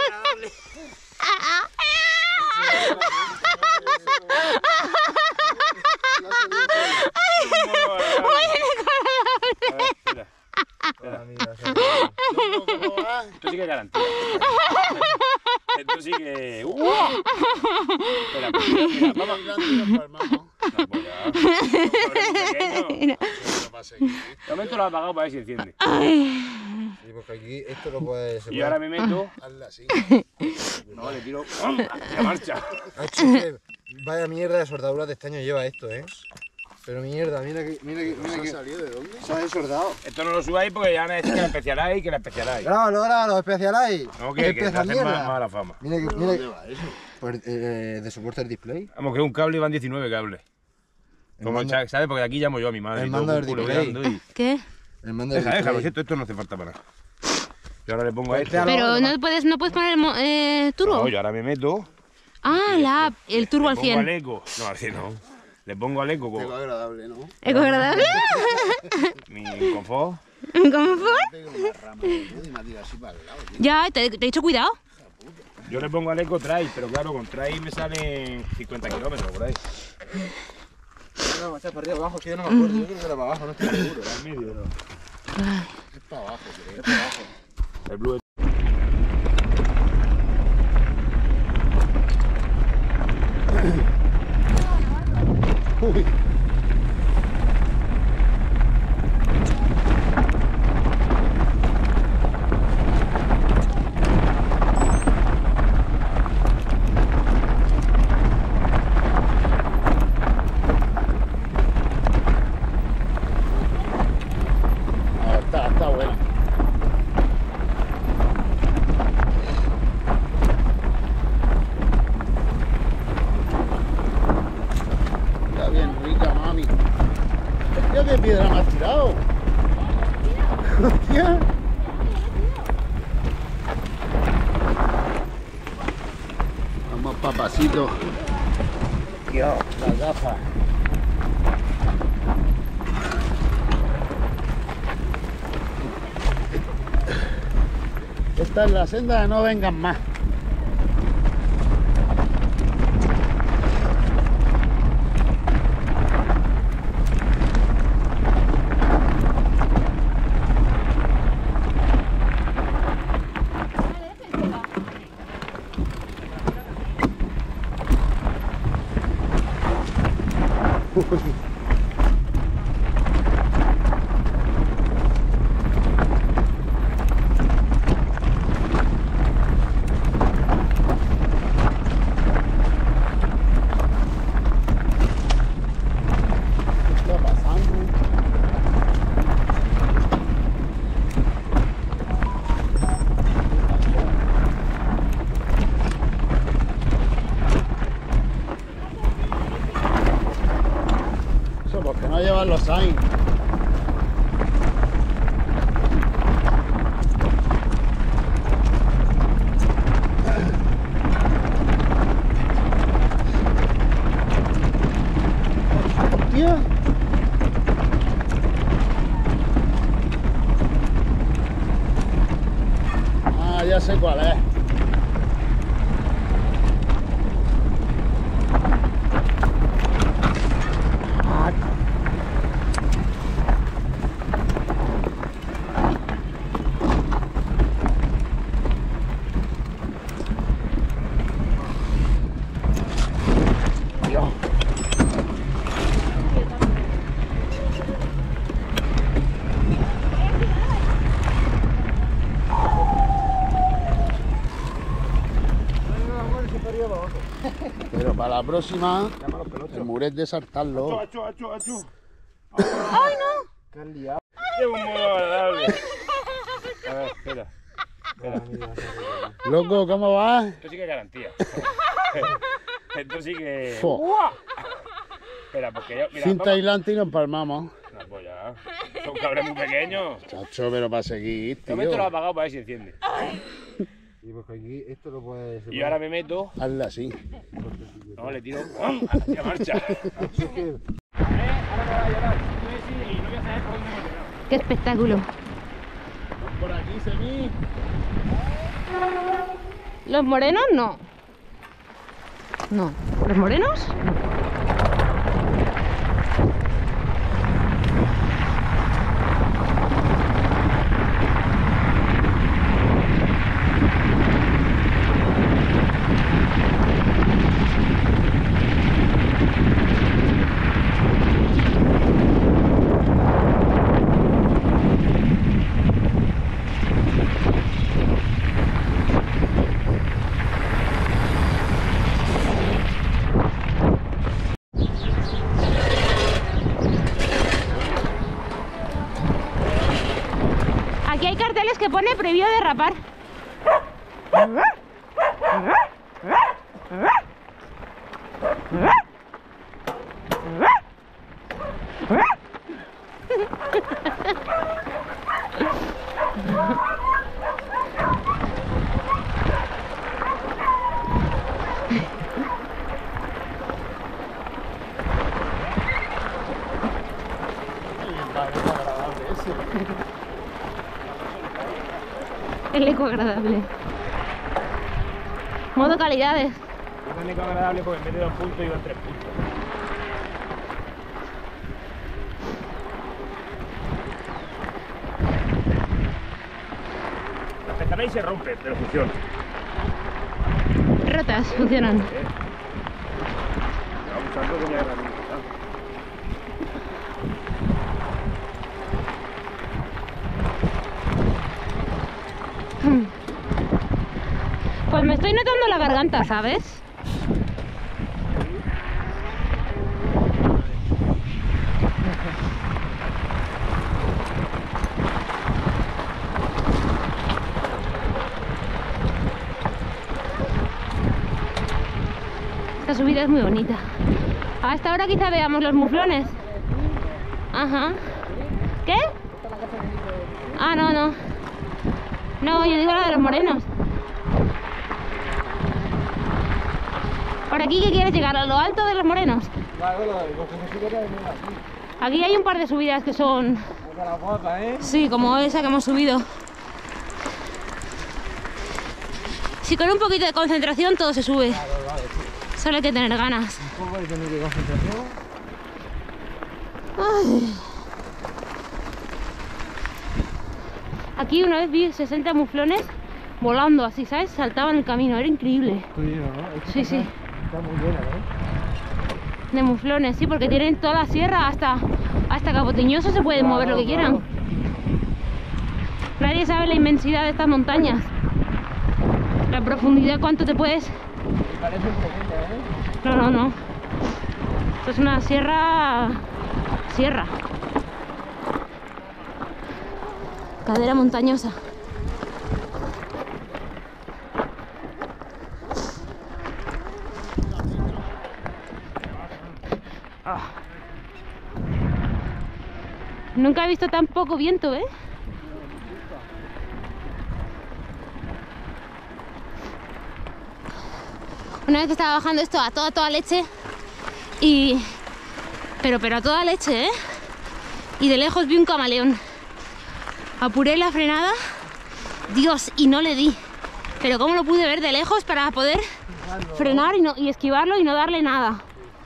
Esto sí que es garantía. Esto sí que... Espera, mira, vamos. No, pues ya. Pequeño. De momento lo he apagado para ver si enciende. Sí, porque aquí esto lo puedes... Y ahora me meto... Hazle así. No, le tiro... ¡A marcha! Vaya mierda de soldadura de estaño lleva esto, ¿eh? Pero mierda, mira que... ¿Se ha salido de dónde? Se ha desordado. Esto no lo subáis porque ya necesito que la especialáis, Grábalo, especialáis. No, que te hace mala fama. Mira que... ¿Dónde va eso? Pues de soporte el display. Vamos, que un cable y van 19 cables. Como mando- ¿sabes? Porque aquí llamo yo a mi madre. el y todo mando del culo display. mirando y... ¿Qué? El mando del Deja, display. esto no hace falta para nada. Yo ahora le pongo a Pues esto. Pero no puedes poner el turbo. No, yo ahora me meto. Ah, el turbo al Le pongo al 100. eco. No, al 100 no. Le pongo al eco Algo con agradable, ¿no? ¿Eco agradable? mi confort. ¿Cómo fue? Pega una rama de luz y me tira así para el lado, tío. Ya, te he dicho cuidado. Yo le pongo al eco trail, pero claro, con trail me salen 50 kilómetros por ahí. No, está para arriba o abajo, que yo no me acuerdo. Yo creo que era para abajo, no estoy seguro. Al medio, ¿no? Es para abajo, creo. Es para abajo. El blue. Uy. Está bueno. Está bien rica, mami. Hostia, qué piedra me has tirado. Hostia. Vamos, papacito. Dios, las gafas. Esta es la senda de no vengan más. ¿Qué está pasando? Eso porque no llevan los signs. tío? Ah, ya sé cuál es. Pero para la próxima, el muret de saltarlo. Achu, achu, achu. ¡Ay, no! ¿Qué has liado? ¡Qué un modo agradable! A ver, espera. Loco, ¿cómo vas? Esto sí que es garantía. Esto sí que... Fo. Espera, porque yo... Mira, Cinta aislante y nos empalmamos. No, pues ya. Son cabres muy pequeños. Chacho, pero para seguir, De tío. momento lo he apagado para ver si enciende. Y porque aquí esto lo puedes... Y ahora me meto... Hazla así. No, le tiro... ¡Hacia marcha! Ahora me va a llevar. Y no voy a saber por dónde hemos llegado. ¡Qué espectáculo! Por aquí, Semi. ¿Los morenos? No. No. ¿Los morenos? Aquí hay carteles que pone prohibido derrapar. El eco agradable. Modo calidades. Es un eco agradable porque en vez de 2 puntos iban 3 puntos. Las pestañas se rompen, pero funciona. Rotas, funcionan. Vamos usando con la herramienta. Pues me estoy notando la garganta, ¿sabes? Esta subida es muy bonita. A esta hora quizá veamos los muflones. Ajá. ¿Qué? Ah, no, no. No, yo digo la de los morenos. ¿Por aquí qué quieres llegar? ¿A lo alto de los morenos? Claro, porque si quieres venir aquí. Aquí hay un par de subidas que son... Con la guapa, ¿eh? Sí, como esa que hemos subido. Si con un poquito de concentración todo se sube. Claro, vale, sí. Solo hay que tener ganas. Un poco de tener de concentración. Ay. Aquí una vez vi 60 muflones volando así, ¿sabes? Saltaban el camino, era increíble. Estoy lleno, ¿no? Esta Sí, sí. Está muy llena, ¿no? De muflones, sí, porque tienen toda la sierra hasta Capotiñoso, se pueden mover lo que quieran. Nadie sabe la inmensidad de estas montañas. La profundidad, cuánto te puedes... Parece pequeña, ¿eh? No, no, no. Esto es una sierra... Cadera montañosa. Nunca he visto tan poco viento, ¿eh? Una vez que estaba bajando esto a toda leche y Pero a toda leche, ¿eh? Y de lejos vi un camaleón. Apuré la frenada, Dios, y no le di. Pero cómo lo pude ver de lejos para poder frenar y esquivarlo y no darle nada.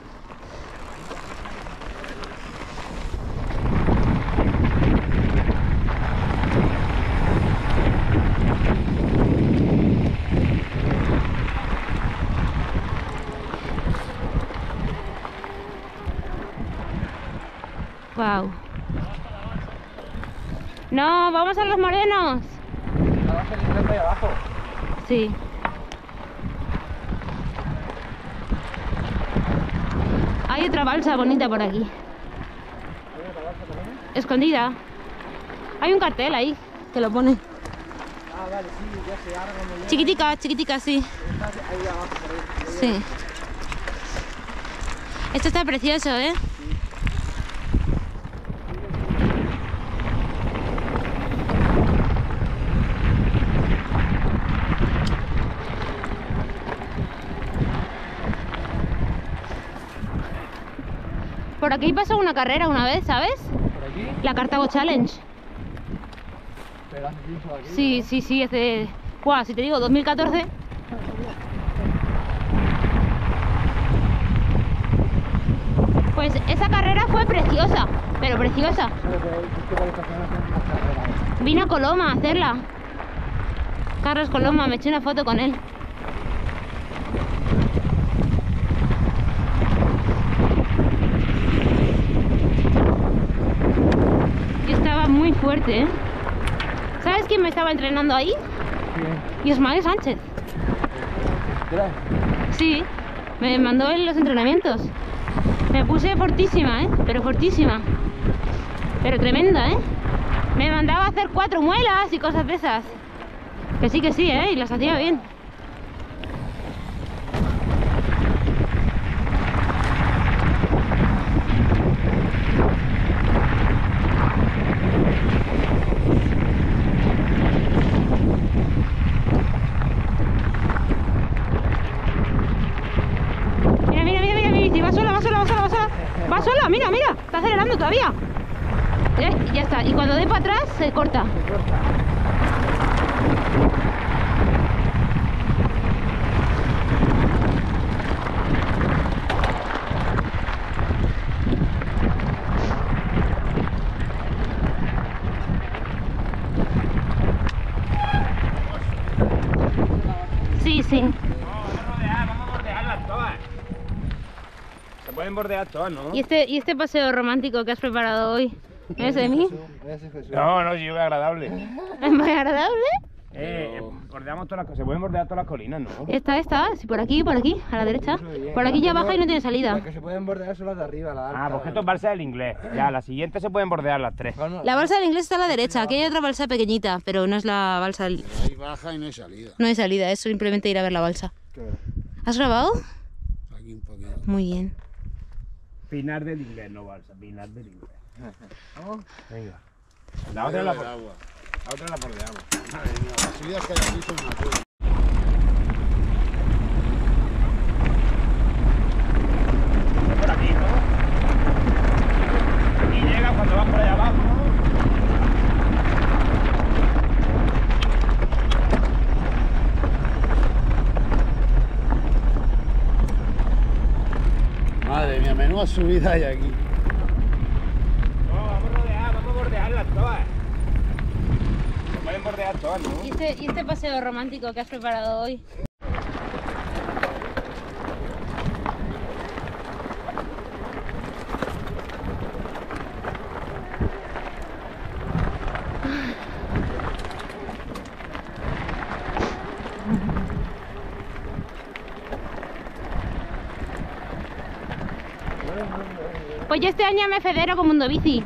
Wow. No, vamos a los morenos. Ahí abajo. Sí. Hay otra balsa bonita por aquí. Escondida. Hay un cartel ahí que lo pone. Ah, vale, sí, ya sé, ahora cuando llegue. Chiquitica, chiquitica, sí. Ahí abajo, por ahí. Sí. Esto está precioso, ¿eh? Por aquí pasó una carrera una vez, ¿sabes? ¿Por aquí? La Cartago Challenge. Pero hace tiempo aquí. Sí, hace... Guau, si te digo, 2014. Pues esa carrera fue preciosa, pero preciosa. Vino Coloma a hacerla. Carlos Coloma, me eché una foto con él. Y estaba muy fuerte, ¿eh? ¿Sabes quién me estaba entrenando ahí? Ismael Sánchez. Sí, me mandó él los entrenamientos. Me puse fortísima, ¿eh? Pero fortísima. Pero tremenda, ¿eh? Me mandaba a hacer 4 muelas y cosas de esas. Que sí, ¿eh? Y las hacía bien. Va sola, mira, está acelerando todavía. Ya está, y cuando dé para atrás se corta. Sí. Vamos a bordearlas todas. Se pueden bordear todas, ¿no? ¿Y este paseo romántico que has preparado hoy? ¿Es de mí? No, sí, es agradable. ¿Es muy agradable? Bordeamos todas las cosas. Se pueden bordear todas las colinas, ¿no? Esta, sí, por aquí, a la derecha. Por aquí ya baja y no tiene salida. Las que se pueden bordear son las de arriba, la alta. Ah, pues esto es balsa del inglés. Ya, la siguiente se pueden bordear las 3. La balsa del inglés está a la derecha. Aquí hay otra balsa pequeñita, pero no es la balsa. Ahí baja y no hay salida. No hay salida, es simplemente ir a ver la balsa. Claro. ¿Has grabado? Aquí un poquito. Muy bien. Pinar del inglés, no balsa. Pinar del inglés. ¿Vamos? Venga. La otra la Del agua. bordeamos. Madre mía, las subidas que hay aquí son una cosa. Por aquí, ¿no? Y llega cuando vas por allá abajo. Madre mía, menuda subida hay aquí. No, vamos a bordearlas todas. Se pueden bordear todas, ¿no? ¿Y este paseo romántico que has preparado hoy? Pues yo este año me federo con Mundo Bici.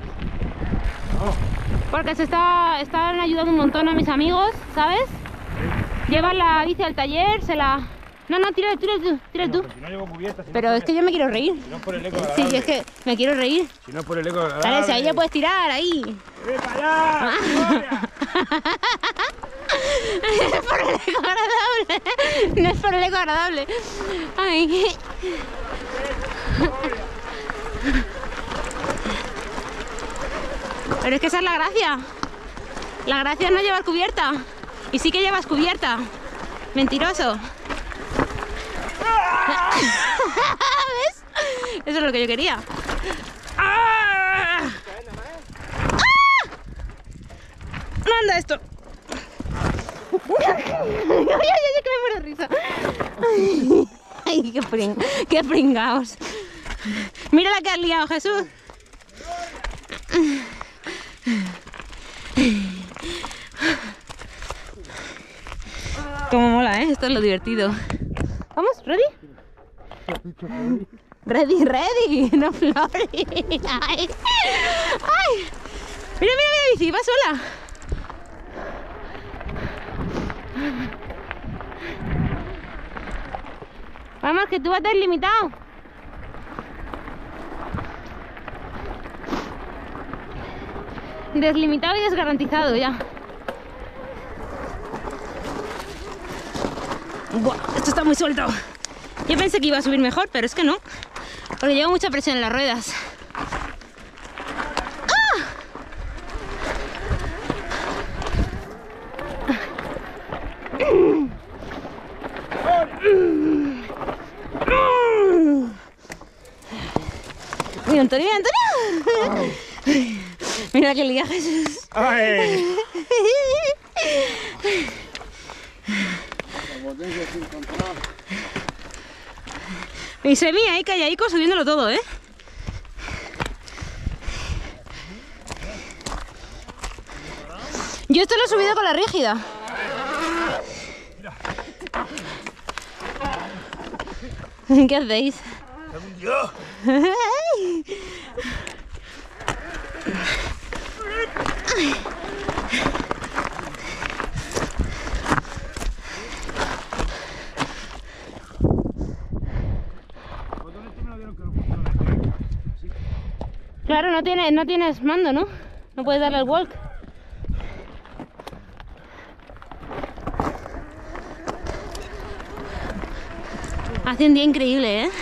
Porque están ayudando un montón a mis amigos, ¿sabes? Llevan la bici al taller, No, tira tú. Si no llevo cubierta, Pero es que yo me quiero reír. Si no es por el eco Sí, es que me quiero reír. Si no es por el eco Dale, si ahí ya puedes tirar, ahí. ¡Ve para allá! ¡Gloria! No es por el eco agradable. No es por el eco agradable. Ay, Pero es que esa es la gracia. La gracia es no llevar cubierta. Y sí que llevas cubierta. Mentiroso. ¿Ves? Eso es lo que yo quería. ¡Ah! ¡Ah! No anda esto. Ay, que me muero de risa. Ay, qué pringaos. Mira la que has liado, Jesús. Cómo mola, ¿eh? Esto es lo divertido. ¿Vamos? ¿Ready? Ready. No flores. Ay. Ay. Mira, bici, va sola. Vamos, que tú vas deslimitado. Deslimitado y desgarantizado ya. Buah, esto está muy suelto. Yo pensé que iba a subir mejor, pero es que no. Porque lleva mucha presión en las ruedas. Mira, Antonio. Mira que lía, Jesús. ¡Ay! La potencia sin control. Y Semi ahí calladico subiéndolo todo, ¿eh? Yo esto lo he subido con la rígida. ¿Qué hacéis? Claro, no tienes mando, ¿no? No puedes darle al walk. Hace un día increíble, ¿eh?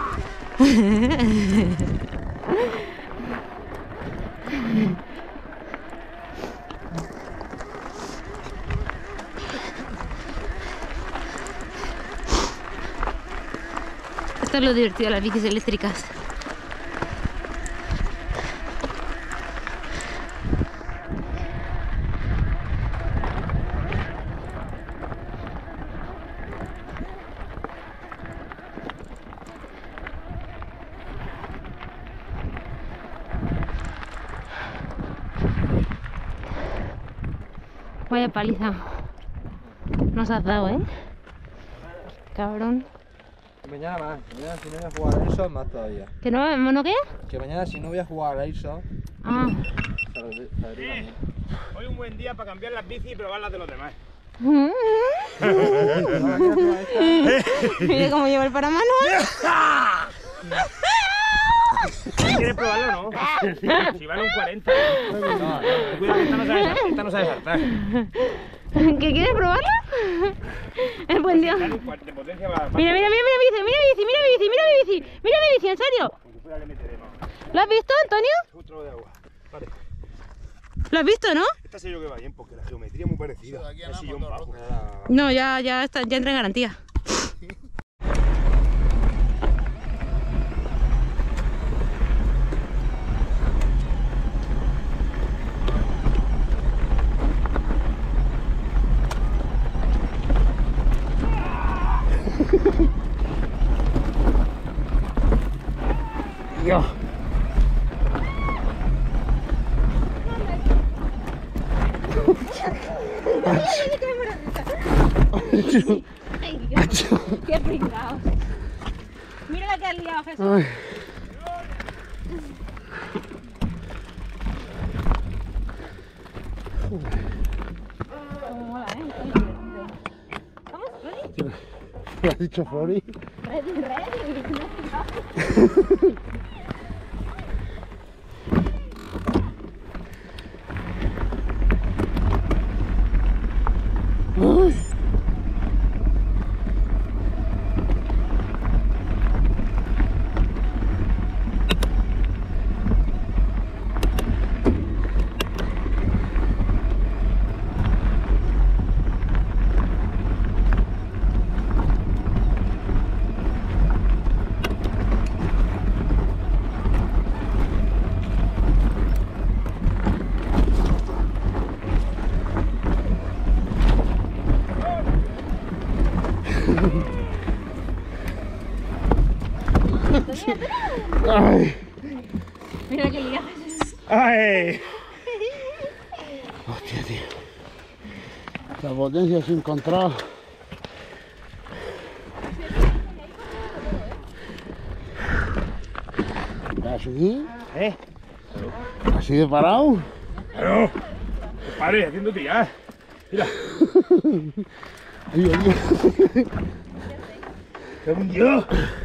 Esto es lo divertido de las bicis eléctricas. Vaya paliza nos has dado, ¿eh? Cabrón. Mañana más. Mañana si no voy a jugar al Airsoft, más todavía. ¿Que no qué? Que mañana si no voy a jugar al Airsoft, Ah. Hoy un buen día para cambiar las bicis y probar las de los demás. Mira cómo lleva el paramanos. ¿Quieres probarlo o no? Si van un 40. Cuidado que esta no sabe saltar. ¿Qué quieres probarlo? Es buen día. De potencia va. Mira mi bici, en serio. ¿Lo has visto, Antonio? Un trozo de agua. Vale. ¿Lo has visto, no? Esta sé yo que va bien porque la geometría es muy parecida. Es sillón bajo. No, ya entra en garantía. Dios. Qué pringaos. Mira la que has liado, Jesús. Cómo mola, ¿eh? ¿Vamos? ¿Ready? ¿Qué has dicho, Flori? Ready. Ay. Mira qué lío haces. ¡Ay! Hostia, tío. La potencia sin control. ¿Así? ¿Así de parado? ¡Claro! Padre, haciendo tirar. Mira. Ay, ay, ¡Qué un dios!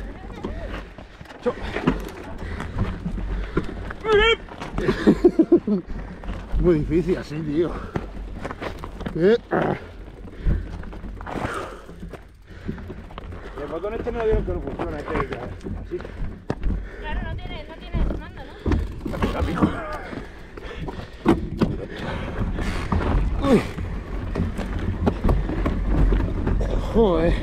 muy difícil así, tío. El botón este no lo vieron que no funciona, este así. Claro, no tiene mando, ¿no? Está pico. Uy. Joder.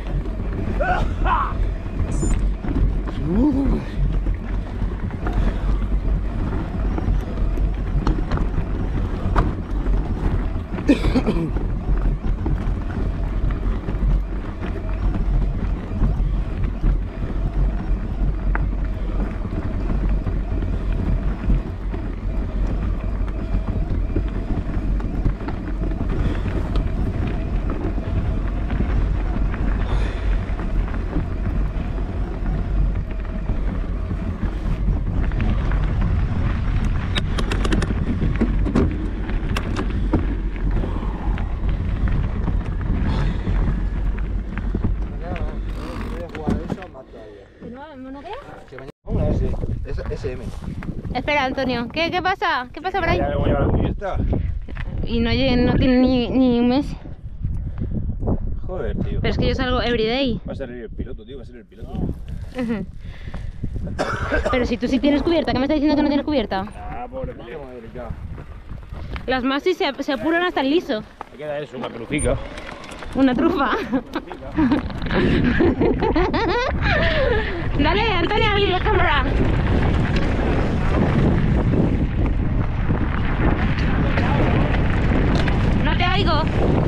SM. Espera, Antonio, ¿qué pasa? ¿Qué pasa por ahí? Ya me voy a llevar la cubierta. Y no tiene ni un mes. Joder, tío. Pero es que yo salgo everyday. Va a ser el piloto, tío, va a ser el piloto. Ujú. Pero si tú sí tienes cubierta, ¿qué me estás diciendo que no tienes cubierta? Ah, pobre tío. Las Maxi se apuran hasta el liso. Me queda eso, una crucica. Una trufa. Dale, Antonio, abrí la cámara. No te oigo.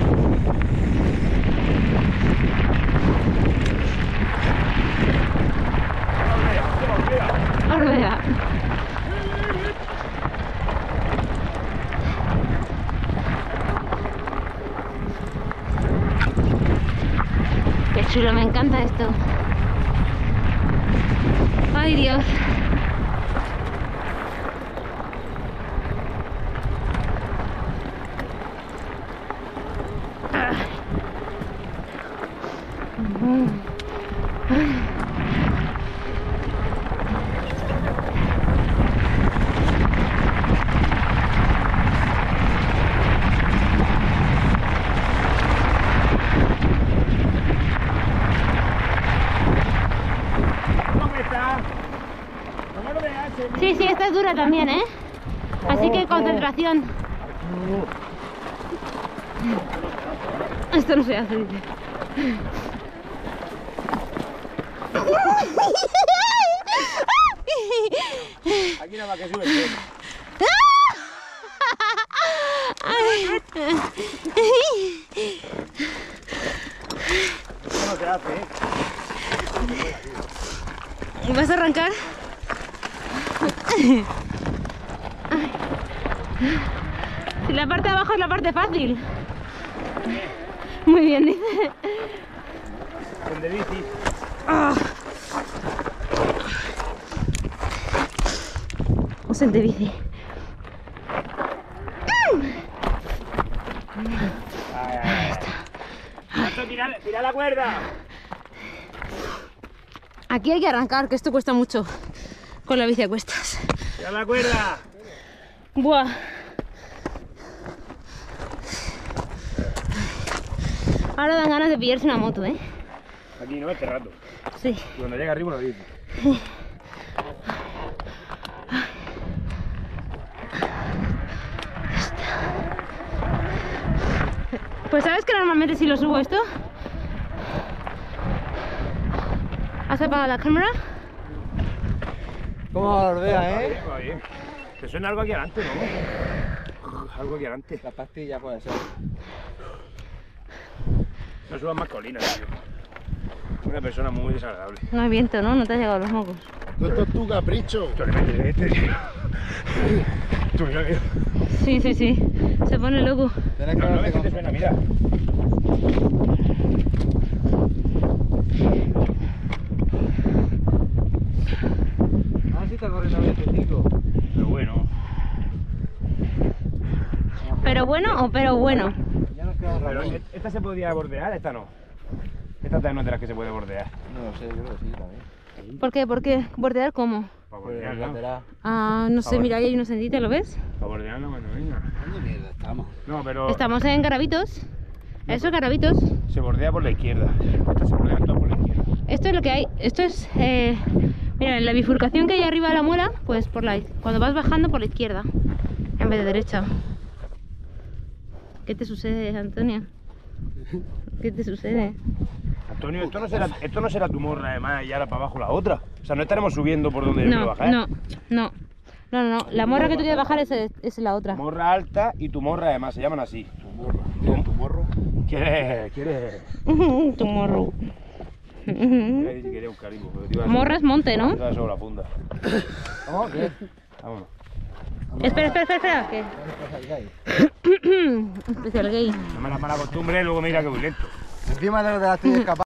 Orbea. Qué chulo, me encanta esto. Ay, Dios. Sí, sí, esta es dura también, ¿eh? Así que concentración. Esto no se hace, dice. Aquí nada más que sube el tren. Esto no se hace, ¿eh? ¿Vas a arrancar? Si la parte de abajo es la parte fácil. Muy bien, dice. Con de bici. Usen de bici. Tira la cuerda. Aquí hay que arrancar, que esto cuesta mucho con la bici a cuestas. Tira la cuerda. Buah. Ahora dan ganas de pillarse una moto, ¿eh? Aquí no, este rato. Sí. Y cuando llega arriba lo dice. Pues ¿sabes que normalmente si lo subo esto? ¿Has apagado la cámara? ¿Cómo va la Orbea, eh? Va bien. Te suena algo aquí adelante, ¿no? Algo aquí adelante. La pastilla puede ser. No subas más colinas, tío. Una persona muy desagradable. No hay viento, ¿no? No te ha llegado los mocos. Esto es tu capricho. Tú le metes este, tío. Tú, mira, mira. Sí, sí, sí. Se pone loco. Tienes que No, no verte ves que te con... suena, mira. Ah, sí está corriendo a 25. Pero bueno. ¿Pero bueno o pero bueno? Ya nos quedamos Pero rápido. esta se podía bordear, esta no. Esta también no es de las que se puede bordear. No lo sé, yo creo que sí también. ¿Por qué? ¿Por qué? ¿Bordear cómo? Para Por bordear, el ¿no? lateral. Ah, no sé, mira, ahí hay una sendita, ¿lo ves? Para bordear no cuando venga. ¿Dónde mierda estamos? No, pero Estamos en Garabitos. Eso, Garabitos. se bordea por la izquierda. Esta se bordea toda por la izquierda. Esto es lo que hay. Esto es... mira, en la bifurcación que hay arriba de la muela, pues por la... Cuando vas bajando por la izquierda, en vez de derecha. ¿Qué te sucede, Antonio? ¿Qué te sucede? Antonio, esto no será tu morra además y ahora para abajo la otra. O sea, no estaremos subiendo por donde yo quiero No, bajar. no, no. No, no, no. La morra que tú quieres bajar es la otra. Morra alta y tu morra además, se llaman así. Tu morro. Mira, tu morro. ¿Quieres Tu morro. quieres un cariño? Morra es monte, ¿no? Te va sobre la funda. ¿Vamos? ¿Qué? Vámonos. Espera. ¿Qué? Especial gay. No me la mala costumbre, luego me dirá que voy lento. Encima de lo de la estoy escapando.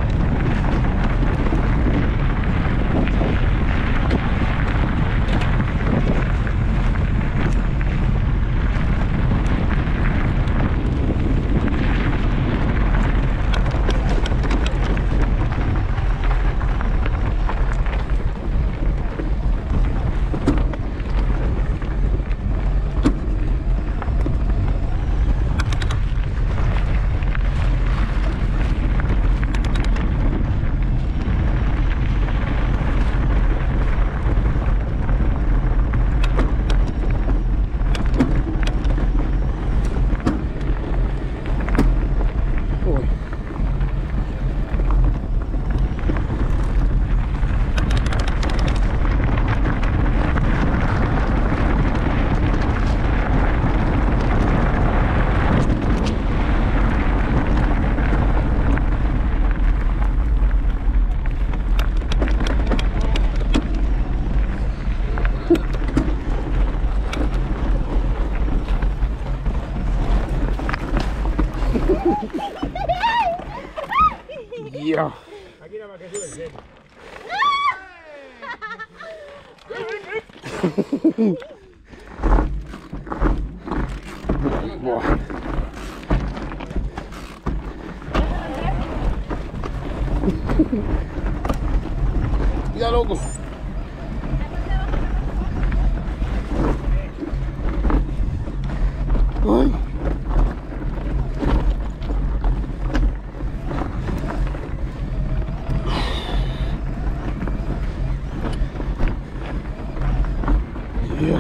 Dios. Aquí nada más que sube el tren. Buah. Ya loco. Ay. Yeah.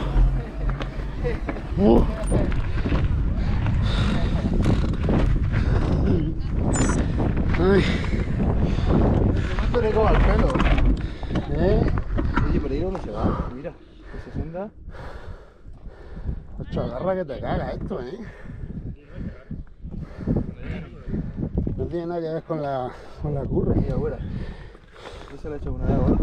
Ay. Me rico al pelo. ¿Eh? Oye, pero ahí no se va. Mira, que 60. Ocho, agarra que te caga esto, No tiene nada que ver con la curva. Mira, abuela. ¿No se le ha hecho una de ahora?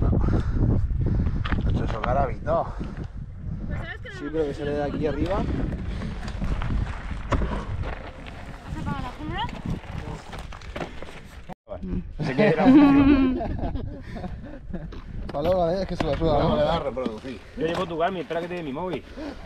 Ocho, eso garabito. Sí, pero que se le da aquí arriba. ¿Se apaga la cámara? Se queda Vale, vale, es que se la suda. Vamos a dar a reproducir. Yo llevo tu Garmin, espera que te dé mi móvil.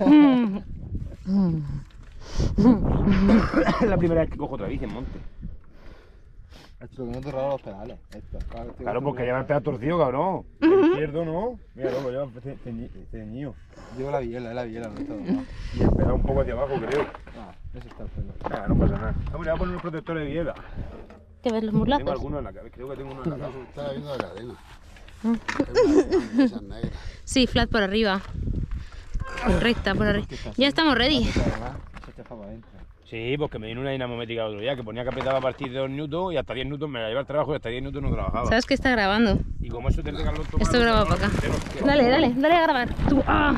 Es la primera vez que cojo otra bici en monte. Esto que no te raro los pedales. Esto. Claro, porque lleva el pedal torcido, cabrón. El izquierdo no. Mira, loco, lleva ceñido. Llevo la biela, no está normal. Y el pedal un poco hacia abajo, creo. Ah, ese está el pelo. Nada, no pasa nada. Vamos, le voy a poner un protector de biela. ¿Qué ves los Tengo murlatos? alguno en la cabeza, creo que tengo uno en la cabeza. Estaba viendo la cadena. Esas negras. Sí, flat por arriba. Recta por arriba. Ya estamos ready. Se chafa para adentro. Sí, porque me vino una dinamométrica el otro día que ponía que apretaba a partir de 2 newtons y hasta 10 newtons me la llevaba al trabajo y hasta 10 newtons no trabajaba. ¿Sabes que está grabando? Y como eso te regaló el tomate, Esto graba para acá. Dale a grabar. Tú, ah.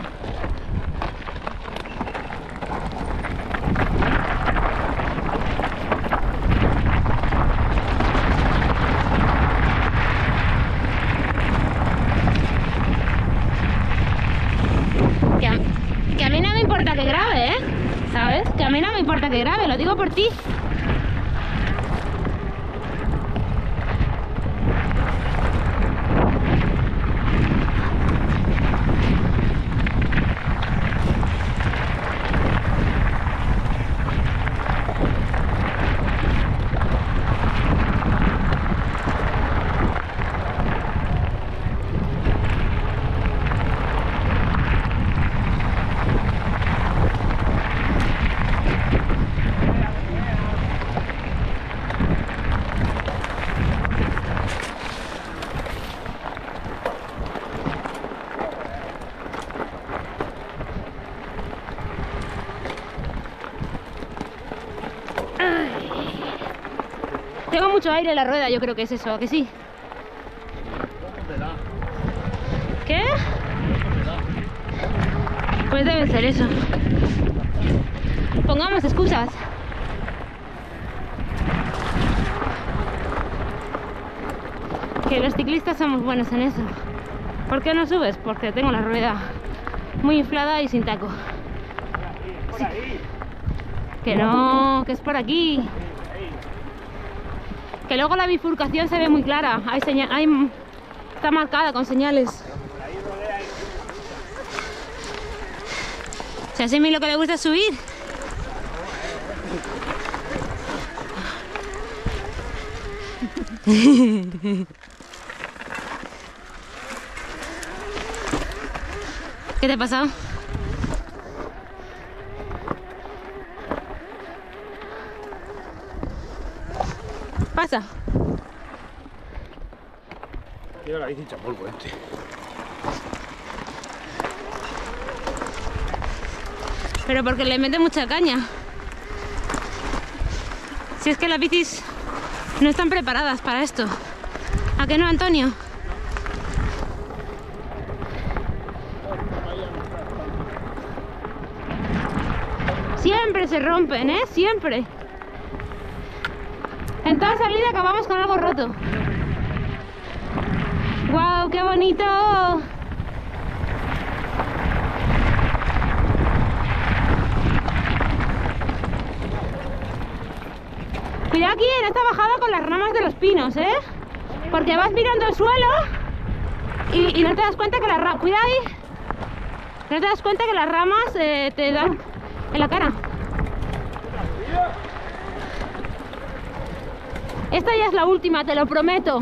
¿Sabes? Que a mí no me importa que grabe, lo digo por ti. Tengo mucho aire en la rueda, yo creo que es eso, ¿a que sí? ¿Qué? Pues debe ser eso. Pongamos excusas. Que los ciclistas somos buenos en eso. ¿Por qué no subes? Porque tengo la rueda muy inflada y sin taco. Sí. Que no, que es por aquí. Que luego la bifurcación se ve muy clara. Está marcada con señales. Si así a mí lo que me gusta es subir. ¿Qué te ha pasado? Pasa. Lleva la bici chapolvo este. Pero porque le mete mucha caña. Si es que las bicis no están preparadas para esto. ¿A qué no, Antonio? Siempre se rompen, ¿eh? Siempre. En toda salida acabamos con algo roto. ¡Guau! ¡Qué bonito! Cuidado aquí en esta bajada con las ramas de los pinos, ¿eh? Porque vas mirando el suelo y no te das cuenta que las ramas... Cuidado ahí. No te das cuenta que las ramas te dan en la cara. Esta ya es la última, te lo prometo.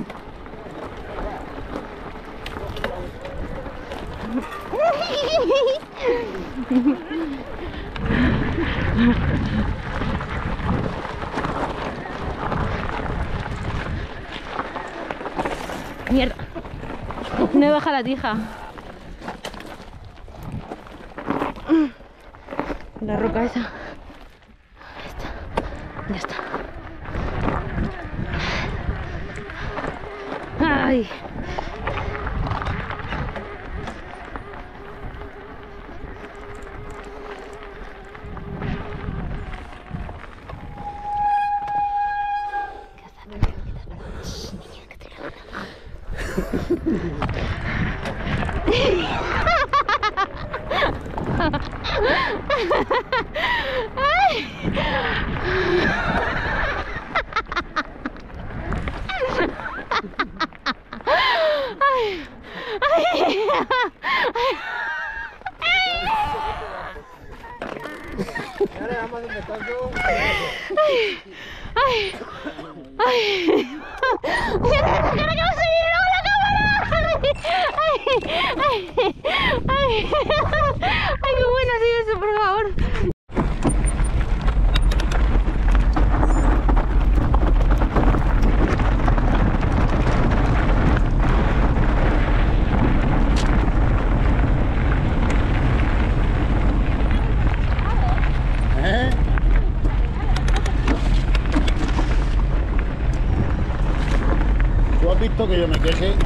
Mierda. No baja la tija. La roca esa. Ya está. Ay. Ay, qué bueno ha sido eso, por favor. ¿Tú has visto que yo me queje?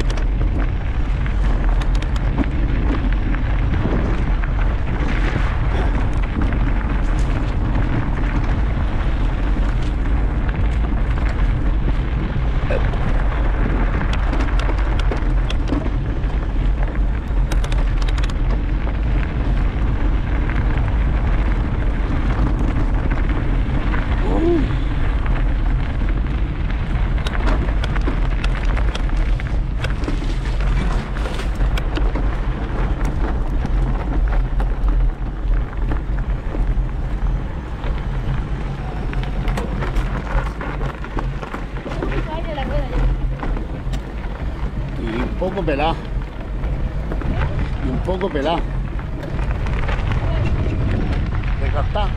pelada. Y un poco pelada. Desgastada.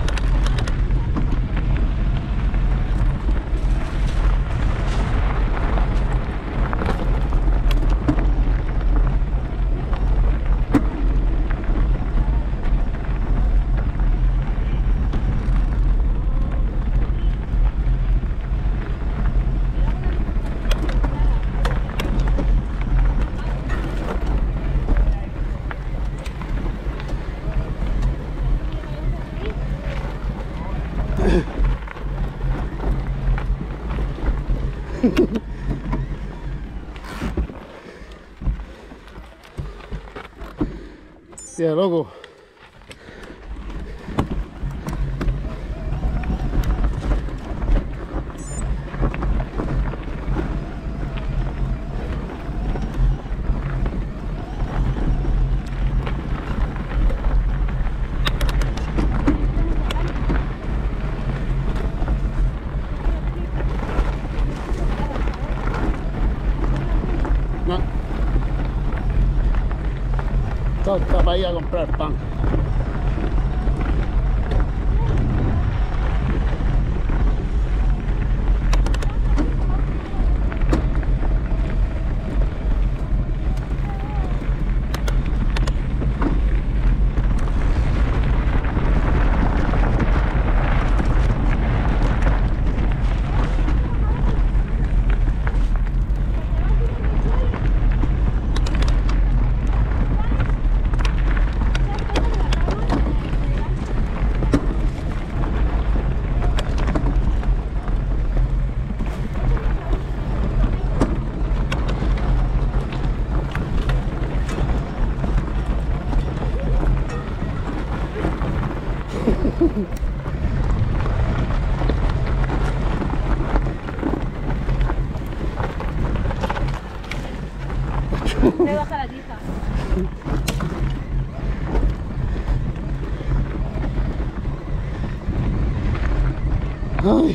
Tía, loco. No. Todo está para ir a comprar pan. Me baja la tiza. Ay.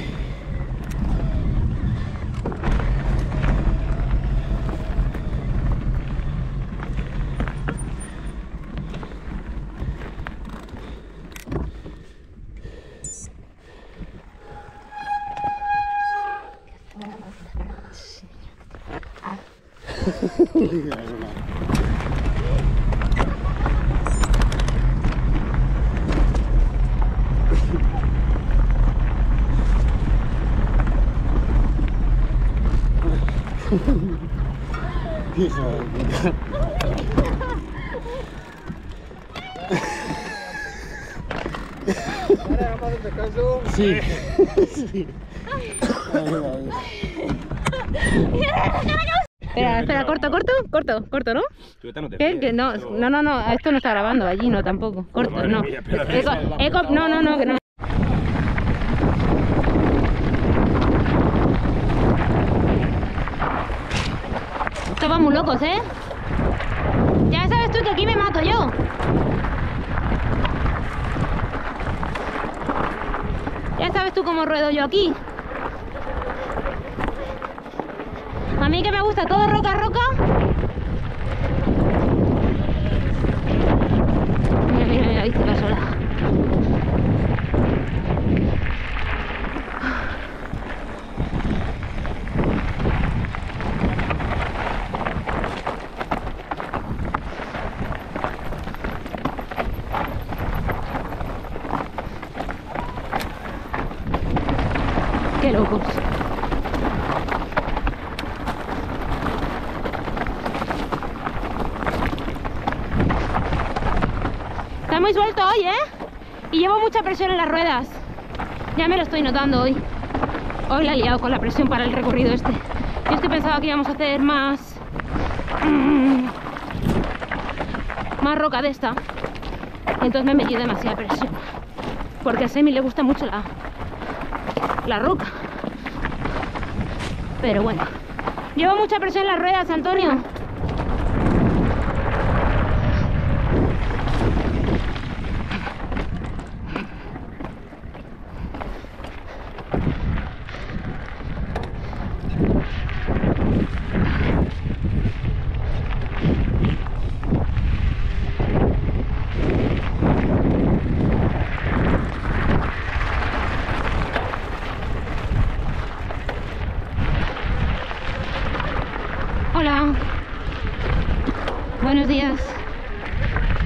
Hija de puta. ¿Ahora vamos a hacer descanso? Sí. Sí. Ay, Espera, corto, ¿no? ¿Qué? Que no, esto no está grabando, allí no tampoco. Corto, Madre no. mía, espera, No, que no. Estos van muy locos, ¿eh? Ya sabes tú que aquí me mato yo. Ya sabes tú cómo ruedo yo aquí. A mí que me gusta todo roca. Mira, viste la sola. Qué locos. Está muy suelto hoy, ¿eh? Y llevo mucha presión en las ruedas. Ya me lo estoy notando hoy. Hoy la he liado con la presión para el recorrido este. Yo es que pensaba que íbamos a hacer más roca de esta. Y entonces me he metido demasiada presión. Porque a Semi le gusta mucho la roca. Pero bueno. Llevo mucha presión en las ruedas, Antonio.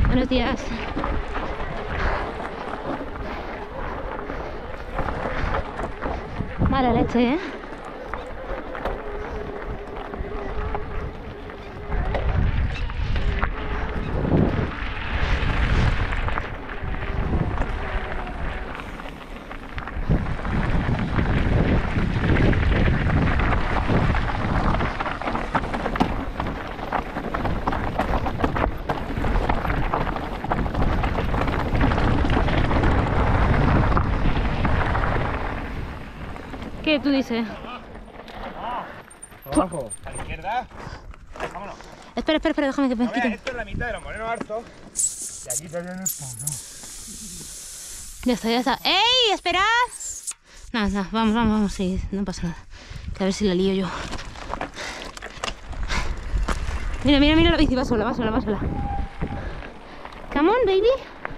Buenos días. Mala leche, ¿eh? ¿Qué tú dices? Abajo. A la izquierda. Vámonos. Espera, déjame que me No veas, quite. esto es la mitad de los morenos hartos. Y aquí te viene el fondo. Ya está. ¡Ey! ¡Esperad! Nada, vamos, sí, no pasa nada. Que a ver si la lío yo. Mira la bici, va sola. Come on, baby.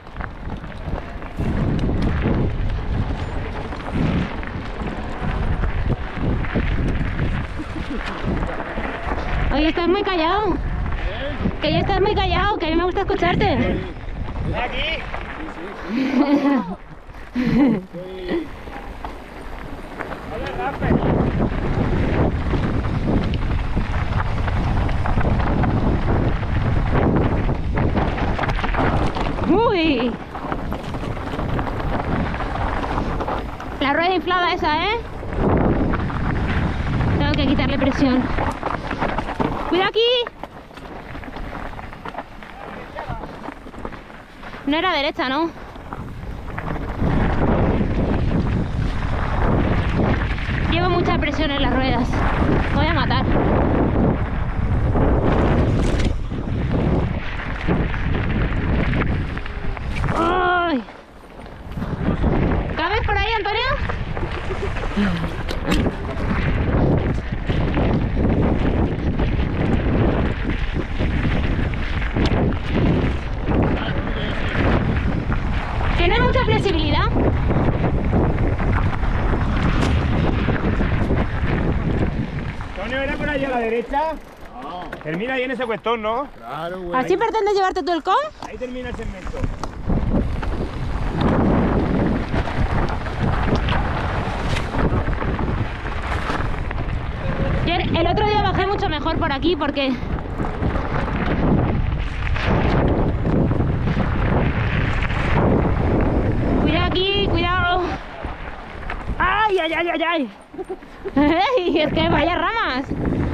Oye, estás muy callado. Que ya estás muy callado, que a mí me gusta escucharte. ¡Ven aquí! ¡Oye, Rafael! ¡Uy! La rueda inflada esa, ¿eh? Tengo que quitarle presión. ¡Cuidado aquí! No era derecha, ¿no? Llevo mucha presión en las ruedas. Me voy a matar. ¡Ay! ¿Cabes por ahí, Antonio? Tiene mucha flexibilidad. ¿Antonio era por allá a la derecha? No, Termina ahí en ese cuestón, ¿no? claro, güey. ¿Así pretendes llevarte tú el con? Ahí termina el segmento. Yo el otro día bajé mucho mejor por aquí porque... Cuidado aquí, cuidado. ¡Ay! ¡Ey! Es que vaya ramas.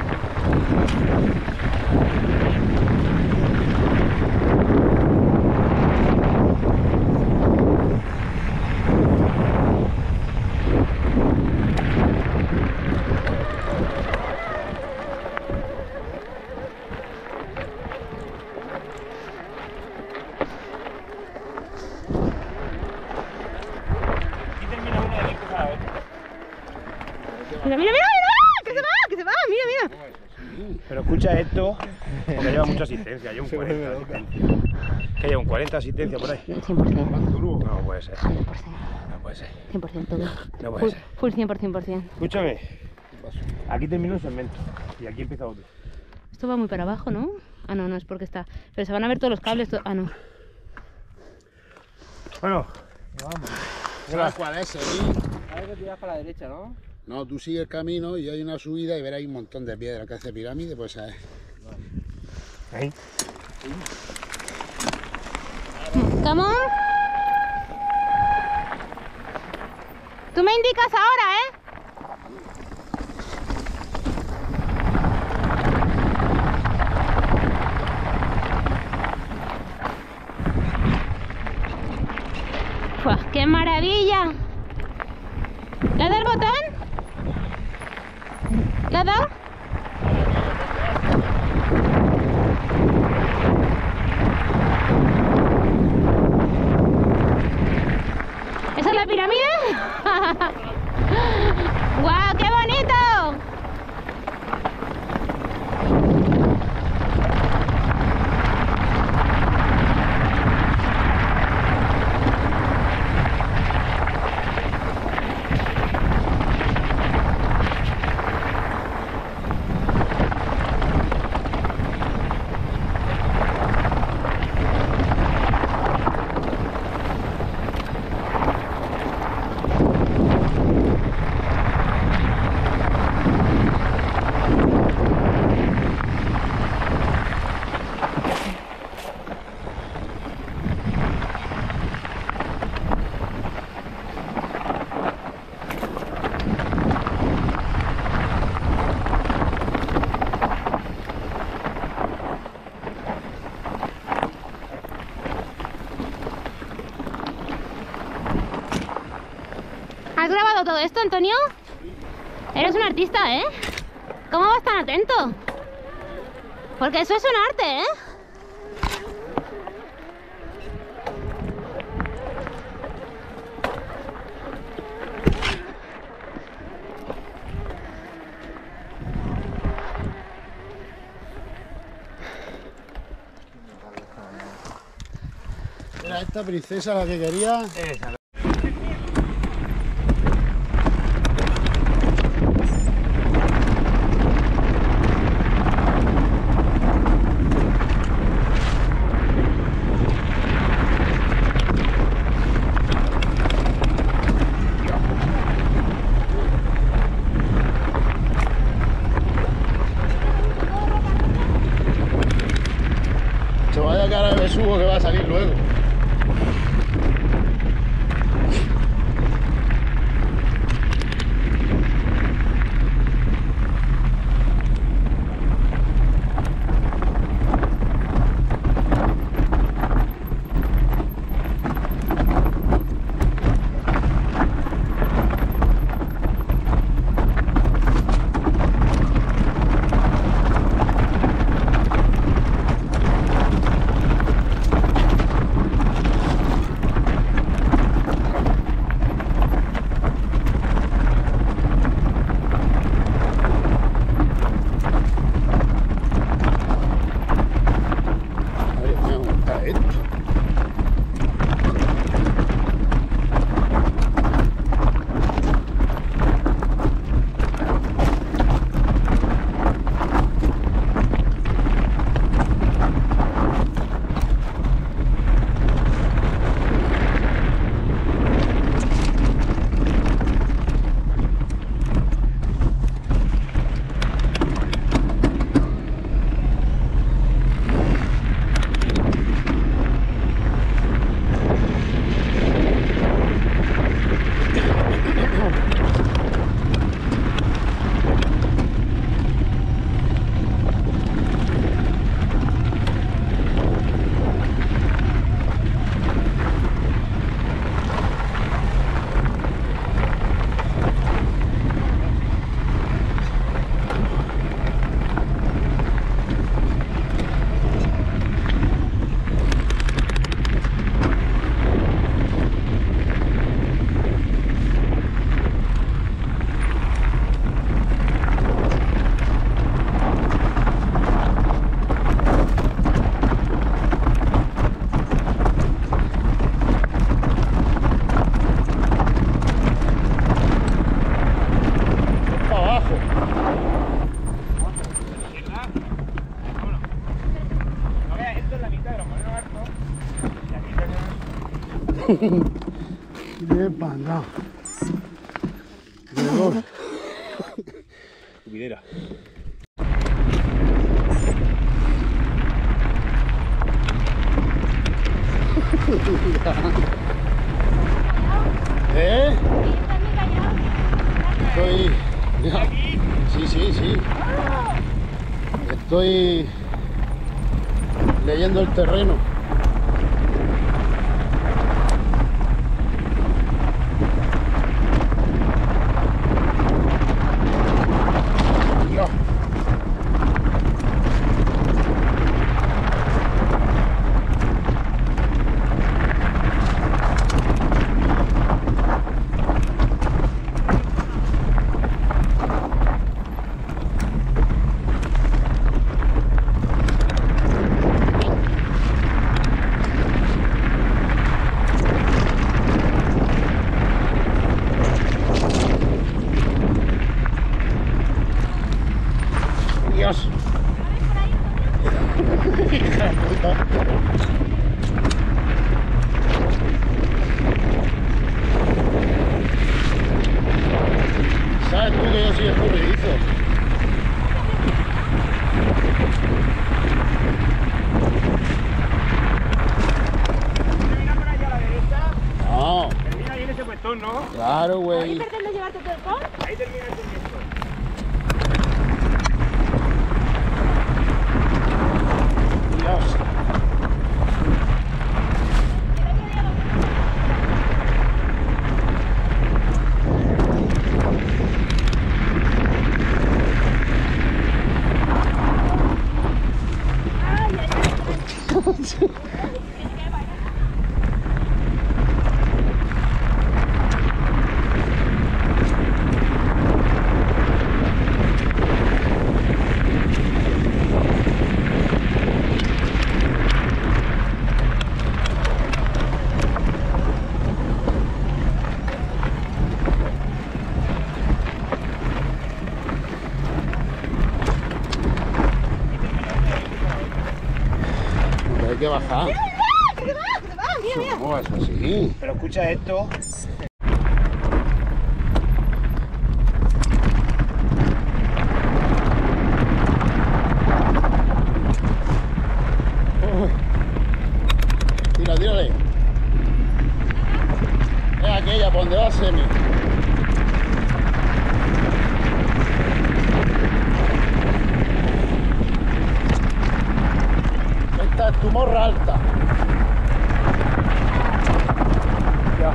Aquí termina uno y aquí empieza la otra. Mira, que se va, mira. Pero escucha esto, porque lleva mucha asistencia, lleva un 40 de asistencia. ¿Qué lleva un 40 de asistencia por ahí? 100%. No puede ser. 100%. No puede ser. 100% todo. No puede ser. Full 100%. Escúchame. Aquí termina un segmento y aquí empieza otro. Esto va muy para abajo, ¿no? Ah, no, es porque está... Pero se van a ver todos los cables... Ah, no. Bueno, ¿Sabes cuál es, Eli? Ahora que tiras para la derecha, ¿no? No, tú sigue el camino y hay una subida y verás un montón de piedras que hace pirámide, pues sabes. ahí. Come on. Tú me indicas ahora, ¿eh? ¡Fua! ¡Qué maravilla! ¿Le has dado el botón? ¿Le has dado? ¿Esa es la pirámide? ¡Guau! ¡Qué bonito! ¿Has grabado todo esto, Antonio? Eres un artista, ¿eh? ¿Cómo vas tan atento? Porque eso es un arte, ¿eh? Era esta princesa la que quería. Esa. Se vaya cara de besugo que va a salir luego. Bien mandado. Subidera. ¿Eh? Estoy... Ya. Sí, sí, sí. Estoy leyendo el terreno. Dios. Hija de puta. ¿Sabes tú que yo soy escurridizo? ¿Termina por allá a la derecha? No, Termina ahí en ese puestón, ¿no? claro, ¿Ahí güey. pretendes llevarte todo el con? Ahí termina el comienzo. Dios. bajar. Mira. ¿Cómo vas así? Pero escucha esto. Tírale. Es aquella, por donde va Semi. Esta es tu morra alta. Ya.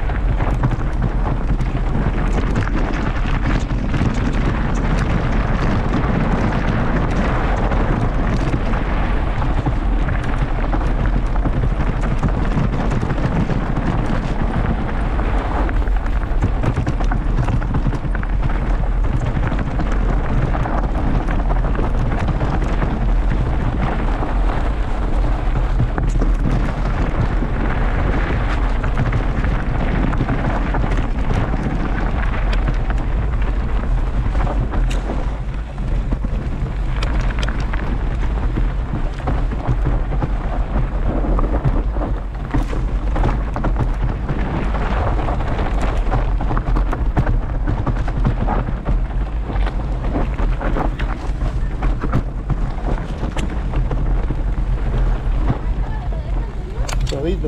Suavito.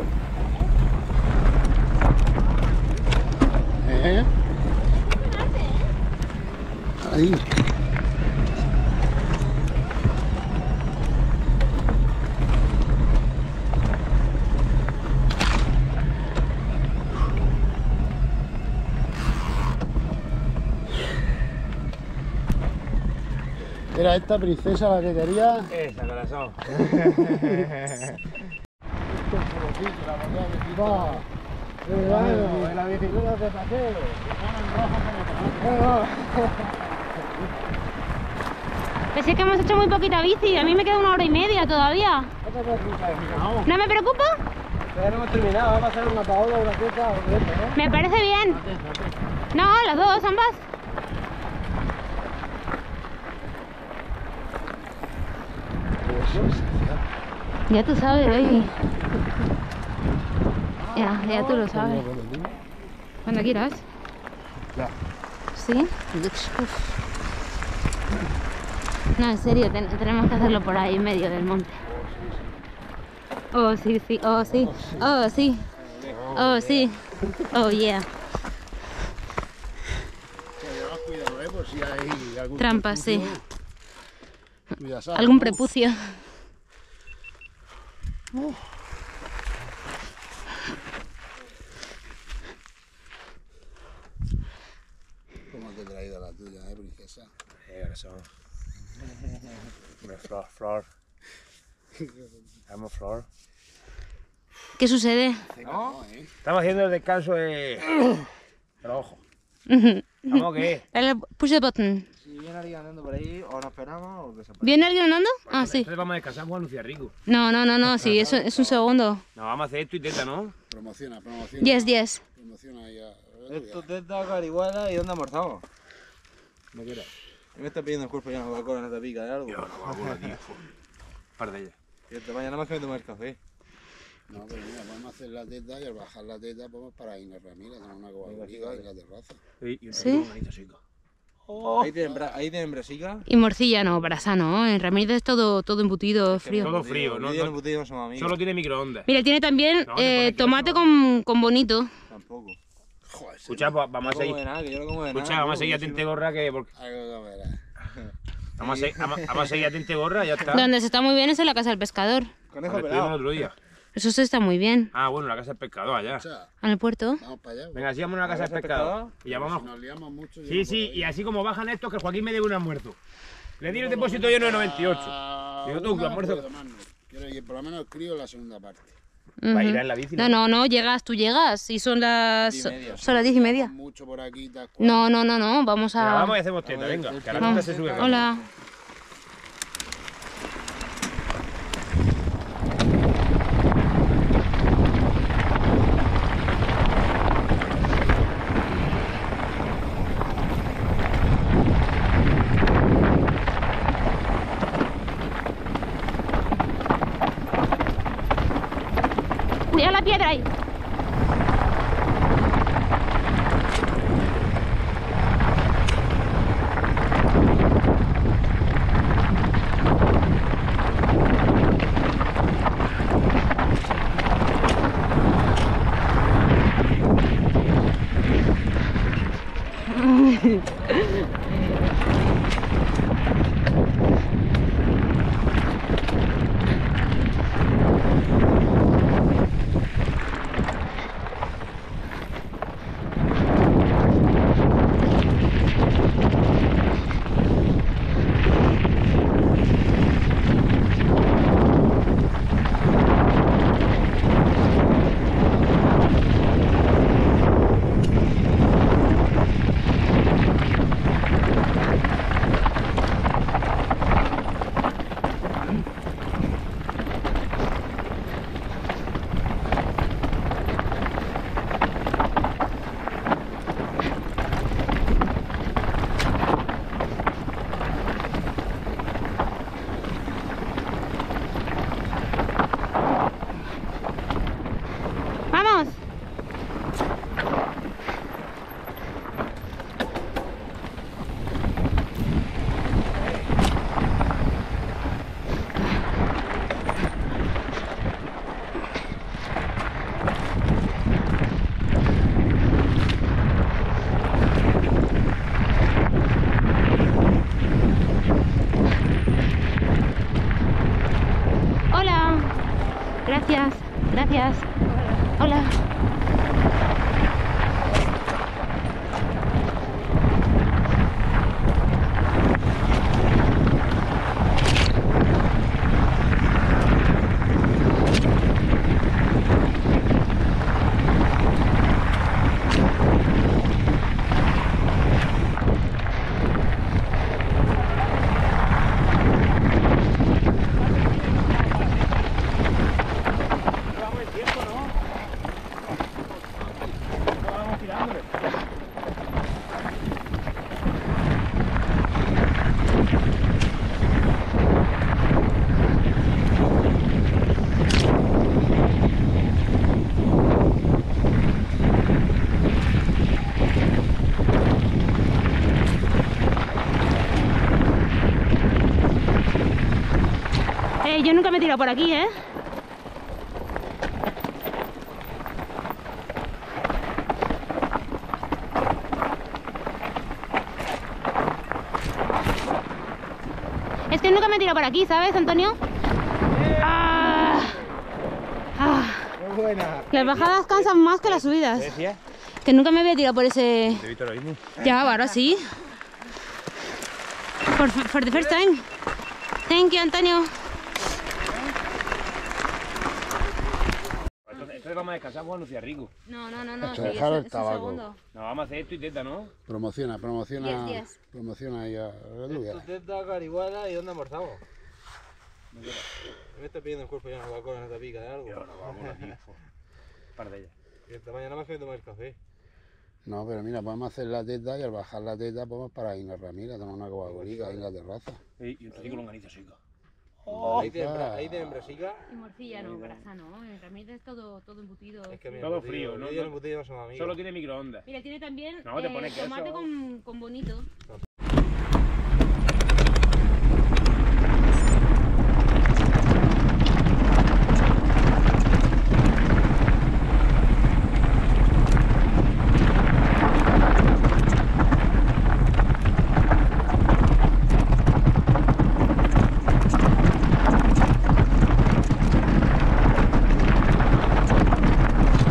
Ahí. Era esta princesa la que quería. Esa, corazón. Bueno, en la bicicleta de paseo. Pues es que hemos hecho muy poquita bici, a mí me queda 1 hora y media todavía. ¿No me preocupa? Ya no hemos terminado, va a pasar una paola, una cosa, ¿no? Me parece bien. No, las dos, ambas. Ya tú sabes, baby. Ya tú lo sabes. Cuando quieras. Ya. ¿Sí? No, en serio, tenemos que hacerlo por ahí, en medio del monte. Oh, sí, sí, oh, sí, oh, sí, oh, sí, oh, yeah. Cuidado, por si hay algún Trampas, sí. Tú ya sabes, Algún ¿no? prepucio. ¿Cómo te he traído la tuya, princesa? Corazón. Una flor. Amo flor. ¿Qué sucede? ¿No? Estamos haciendo el descanso de los ojos. ¿Vamos qué? Dale, push the button. Si viene alguien andando por ahí, o nos esperamos o que se pase. ¿Viene alguien andando? Ah, sí. Entonces vamos a descansar con Lucía Rico. No, sí, eso es un segundo. No, vamos a hacer esto y teta, ¿no? Promociona. Yes. Promociona ya. Esto teta, cariguana y dónde almorzamos. No quieras. Me está pidiendo el cuerpo ya, no va a colar, no te pica de algo. Yo no va a tío. Un par de ellas. Y esta mañana más que me tomar el café. No, pero mira, podemos hacer la teta y al bajar la teta podemos parar Inés Ramírez, tenemos una cobertura en la terraza. Y un ¿Sí? manito chico. Ahí tienen brasica. Y morcilla no, brasa no. En Ramírez es todo embutido, frío. Todo frío, ¿no? El embutido no somos amigos. Solo tiene microondas. Mira, tiene también No, te pone tomate queso. con bonito. Tampoco. Joder, Escucha, pues, vamos a no seguir. como de nada, que yo no como de Escucha, nada, vamos a ¿no? seguir a Yo Tente sirvo- Gorra que. Porque... Algo que verás. Vamos a seguir a Tente Gorra, ya está. Donde se está muy bien es en la casa del pescador. Conejo Donde estuvimos el pelado. otro día. Eso se está muy bien. Ah, bueno, la casa del pescador allá. O sea, En el puerto. vamos para allá. Venga, así vamos a la casa del pescador. Y ya Si vamos. nos liamos mucho. yo Sí, no sí, puedo y ir. así como bajan estos, que Joaquín me debe un almuerzo. Le di el depósito lleno de 98. Digo tú, Una que almuerzo. puedo tomarnos. Quiero ir, por lo menos escribo la segunda parte. Va a ir Ujú. en la bici. No, llegas, tú llegas. Y son las 10:30, son las 10:30. Mucho por aquí, tal cual. No, vamos Venga, a... vamos y hacemos teta, venga. Que a la Vamos. teta se sube. Hola. Mira la piedra ahí. ¡Vamos! Hola. Gracias. Gracias. Hola. Vamos el tiempo, ¿no? Vamos tirándole. Yo nunca me he tirado por aquí, ¿eh? Es que nunca me he tirado por aquí, ¿sabes, Antonio? ¡Ah! ¡Ah! Muy buena. Las bajadas cansan más que las subidas. ¿Qué decías? Que nunca me había tirado por ese... ¿Te he visto ahora mismo? Ya, ahora sí. For the first time. Thank you, Antonio. Entonces vamos a descansar Juan Lucía Rico. No. Esto, dejar el tabaco. No, vamos a hacer esto y teta, ¿no? Promociona. Yes. Promociona ahí a la lluvia. Esto es de Carihuela y ¿dónde almorzamos? Me está pidiendo el cuerpo ya una Coca-Cola, una tapica de algo. Yo no, vamos, tío. Par de ellas. Y esta mañana más que me tomar el café. No, pero mira, podemos hacer la teta y al bajar la teta podemos parar ahí en la Ramira, tomar una Coca-Cola ahí en la terraza. Y un trocico longaniza seca. Ahí tienen brasica. Y morcilla no, grasa no. En Ramírez es todo embutido. Es que Todo frío, ¿no? Yo el embutido no son amigos. Solo tiene microondas. Mira, tiene también No, te pone queso. tomate con bonito.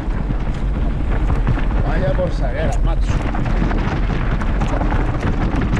Vaya por sagueras, macho.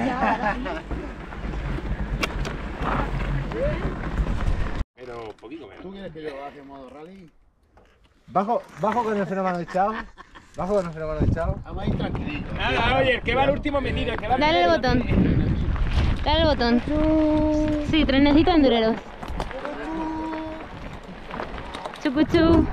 Pero poquito menos. ¿Tú quieres que yo baje en modo rally? Bajo con el freno echado. Bajo con el freno echado. Vamos a ir tranquilito. Nada, oye, el que va al último metido, el que va Dale el botón. Dale el botón. Sí, trenecito de endureros. Chucuchú.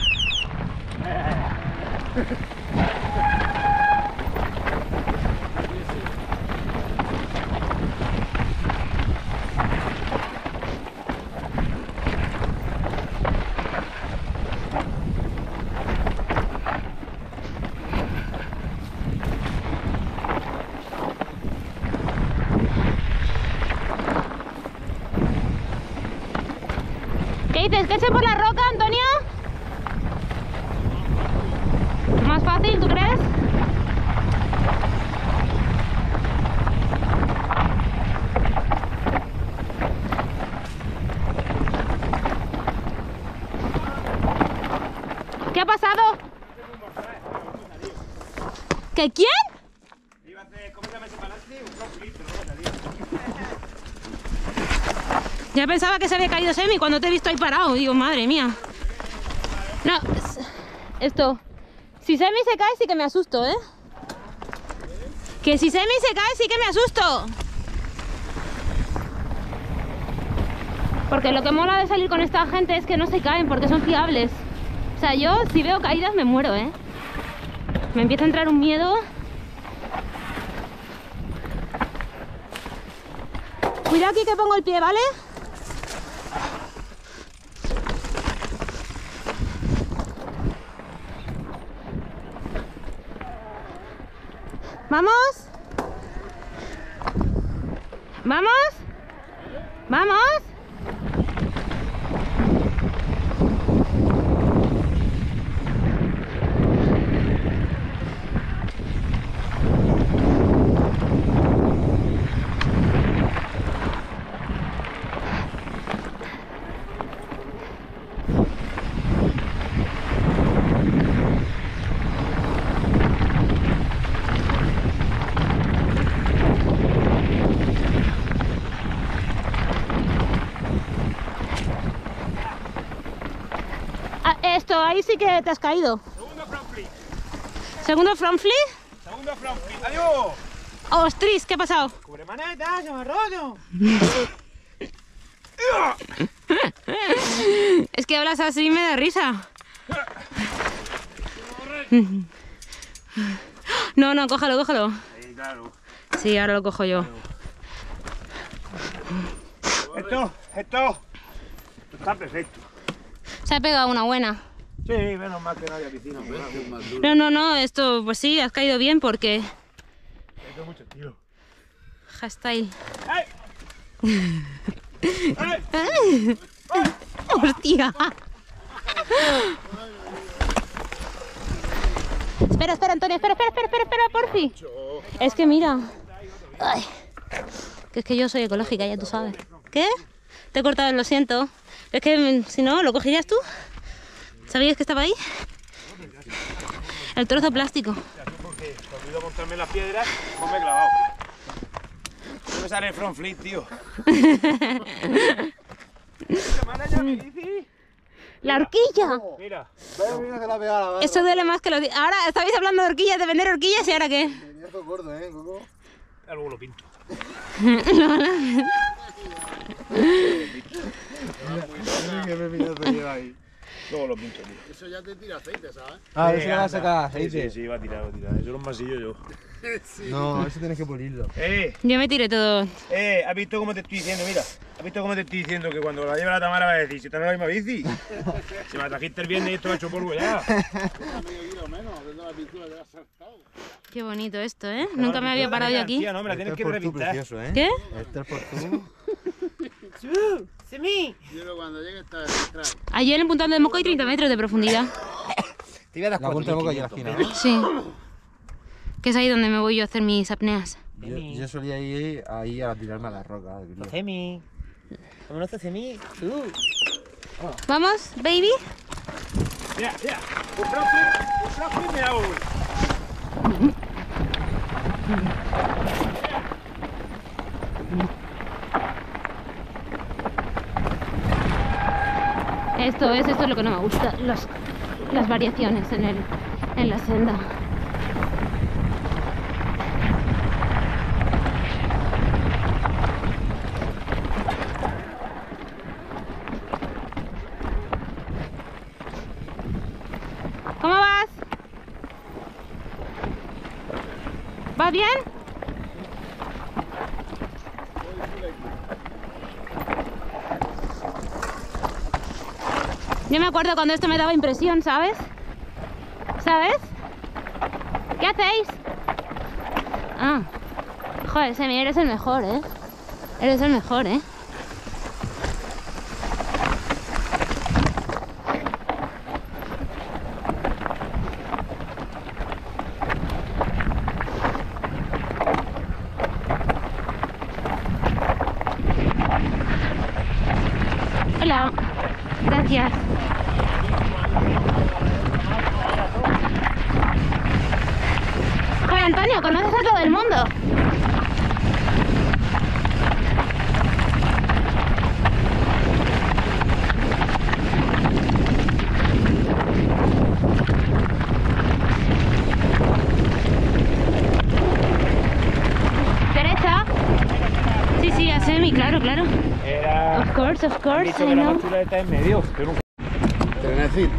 ¿Qué dices? ¿Que eche por la roca, Antonio? ¿Más fácil, tú crees? ¿Qué ha pasado? ¿Que quién? Iba a hacer, ¿cómo se llama ese palacio? Un front flip, pero no salió. Ya pensaba que se había caído Semi cuando te he visto ahí parado. Digo, madre mía. No, esto. Si Semi se cae, sí que me asusto, ¿eh? Que si Semi se cae, sí que me asusto. Porque lo que mola de salir con esta gente es que no se caen, porque son fiables. O sea, yo si veo caídas me muero, ¿eh? Me empieza a entrar un miedo. Cuidado aquí que pongo el pie, ¿vale? ¿Vamos? ¿Vamos? ¿Vamos? Esto, ahí sí que te has caído. Segundo front flip. ¿Segundo front flip? Segundo front flip. ¡Adiós! ¡Ostras! ¿Qué ha pasado? ¡Cubre maneta! ¡Se me ha roto! Es que hablas así y me da risa. No, no, cójalo, cójalo. Sí, claro. Sí, ahora lo cojo yo. Esto está perfecto. Se ha pegado una buena. Sí, menos mal que no haya piscina. No, no, no, esto pues sí, has caído bien porque... Esto es mucho estilo. Hashtag. ¡Ay! ¡Ay! ¡Hostia! Espera, espera, Antonio, espera, porfi. Es que mira. Ay, que es que yo soy ecológica, ya tú sabes. ¿Qué? Te he cortado, lo siento. Es que si no, ¿lo cogerías tú? ¿Sabías que estaba ahí? El trozo plástico. Porque me olvidó montarme las piedras, pues me he clavado. No me sale el front flip, tío. ¡La horquilla! Mira. Mira que la pegada la barra. Eso duele más que lo... Ahora estabais hablando de horquillas, de vender horquillas, ¿y ahora qué? Tenía esto gordo, Coco. Luego lo pinto. ¿Qué pepinazo lleva ahí? Luego lo pinto, tío. Eso ya te tira aceite, ¿sabes? Ah, eso va a sacar aceite. Sí, va a tirar, va a tirar. Eso era un masillo yo. No, eso tienes que pulirlo. Yo me tiré todo. ¿Has visto cómo te estoy diciendo? Mira, ¿has visto cómo te estoy diciendo que cuando la lleve la Tamara va a decir, si te la misma bici? Si me la trajiste el viernes y esto ha hecho polvo ya. Medio kilo menos, viendo la pintura te la has saltado. Qué bonito esto, ¿eh? Nunca me había parado yo aquí. Tía, no, me la tienes que revistar. Precioso, ¿eh? ¿Qué? Este es por tú. ¡Semi! Yo cuando llegue está detrás. Allí en el puntón de Moco hay 30 metros de profundidad. Te iba a dar La punta de boca y la esquina, ¿no? Sí. Que es ahí donde me voy yo a hacer mis apneas. Yo solía ir ahí a tirarme a la roca. Semi. ¿Cómo no hace Semi? ¿Vamos, baby? Mira, mira. Un front flip me hago. Esto es lo que no me gusta, las variaciones en la senda. ¿Cómo vas? ¿Vas bien? Yo me acuerdo cuando esto me daba impresión, ¿sabes? ¿Sabes? ¿Qué hacéis? Ah, joder, Semi, eres el mejor, ¿eh? Eres el mejor, ¿eh? Hola, gracias. Joder, Antonio, conoces a todo el mundo. ¿Derecha? Sí, sí, a Semi, claro, claro. Era... Of course, Han dicho I que la know. más chula está en medio. Yo nunca... Trenecito.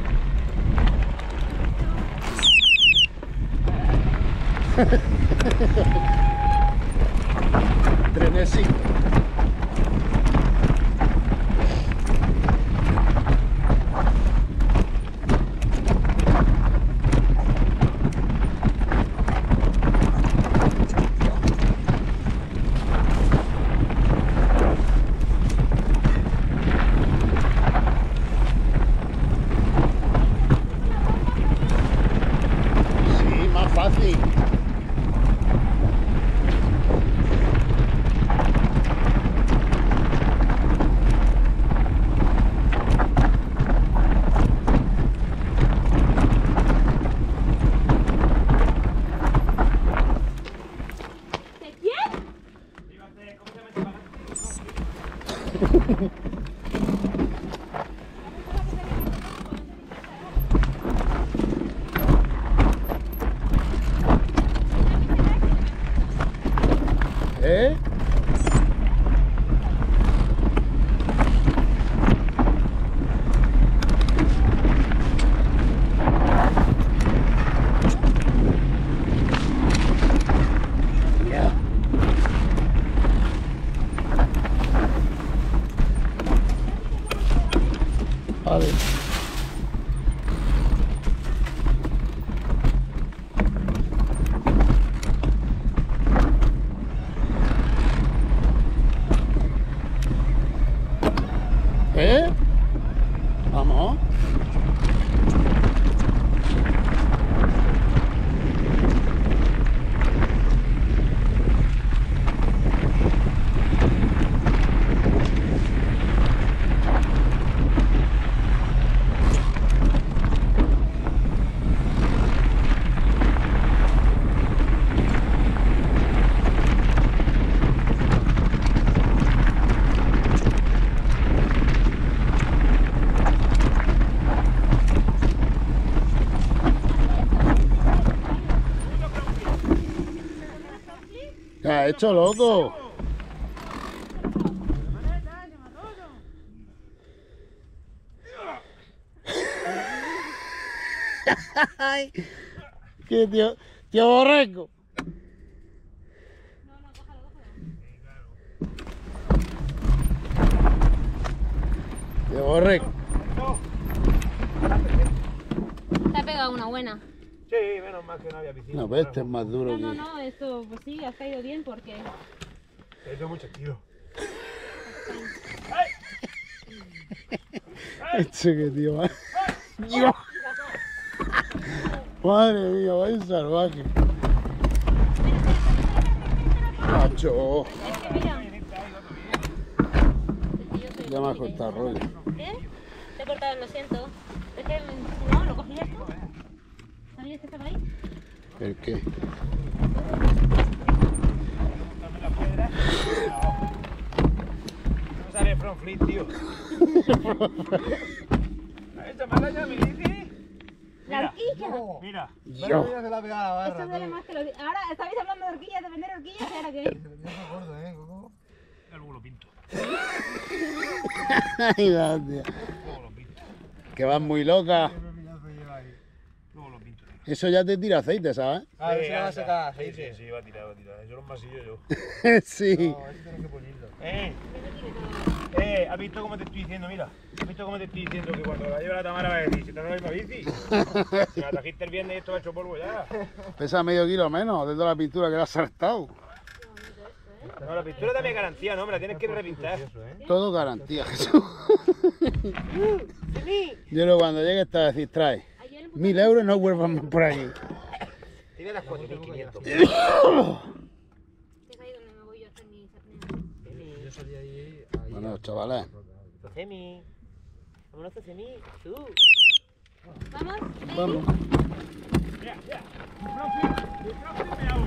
Trenecito. Sí, más fácil. ¿Eh? Ya. Vale. ¿Eh? Vamos. ¿Qué has hecho, loco? Ay, qué tío borrego. Tío borrego. Te ha pegado una buena. Sí, menos mal que no había piscina. No, pero este es más duro No, que... no, esto pues sí, has caído bien porque... He hecho muchos kilos. Este que tío va. Dios. Madre mía, vaya salvaje. Macho. Es que mira... Ya me has cortado rollo. ¿Qué? Te he cortado, lo siento. Es que si no, lo cogías tú. ¿Sabías que estaba ahí? ¿El qué? un flip, tío. Échamela ya, mi bici. La horquilla. Mira. Yo. Se la pegaba la barra. Eso duele más que lo... Ahora estabais hablando de horquillas, de vender horquillas, ¿y ahora qué? Yo gordo, Coco. Luego lo pinto. Ay, gracias. Luego lo pinto. Que vas muy loca. Luego lo pinto. Eso ya te tira aceite, ¿sabes? A ver si la va a sacar Sí, aceite. sí, va a tirar, va a tirar. Yo los masillo yo. Sí. No, eso tienes que pulirlo. ¿Has visto cómo te estoy diciendo? Mira, ¿has visto cómo te estoy diciendo que cuando la lleve la Tamara va a decir, si te no la misma bici? Si la trajiste el viernes y esto va hecho polvo ya. Pesa medio kilo menos de toda la pintura que le has saltado. No, la pintura también es garantía, no, me la tienes que repintar. Todo garantía, Jesús. Yo luego cuando llegue esta decir, trae 1000 euros y no vuelvas más por aquí. Tiene las 4.500. Es ahí donde me voy yo a hacer mi apnea. Yo salí ahí. Bueno, chavales. Cemi. Vámonos a Cemi. Tú. ¿Vamos? Vamos. Ya, ya. El profe me hago.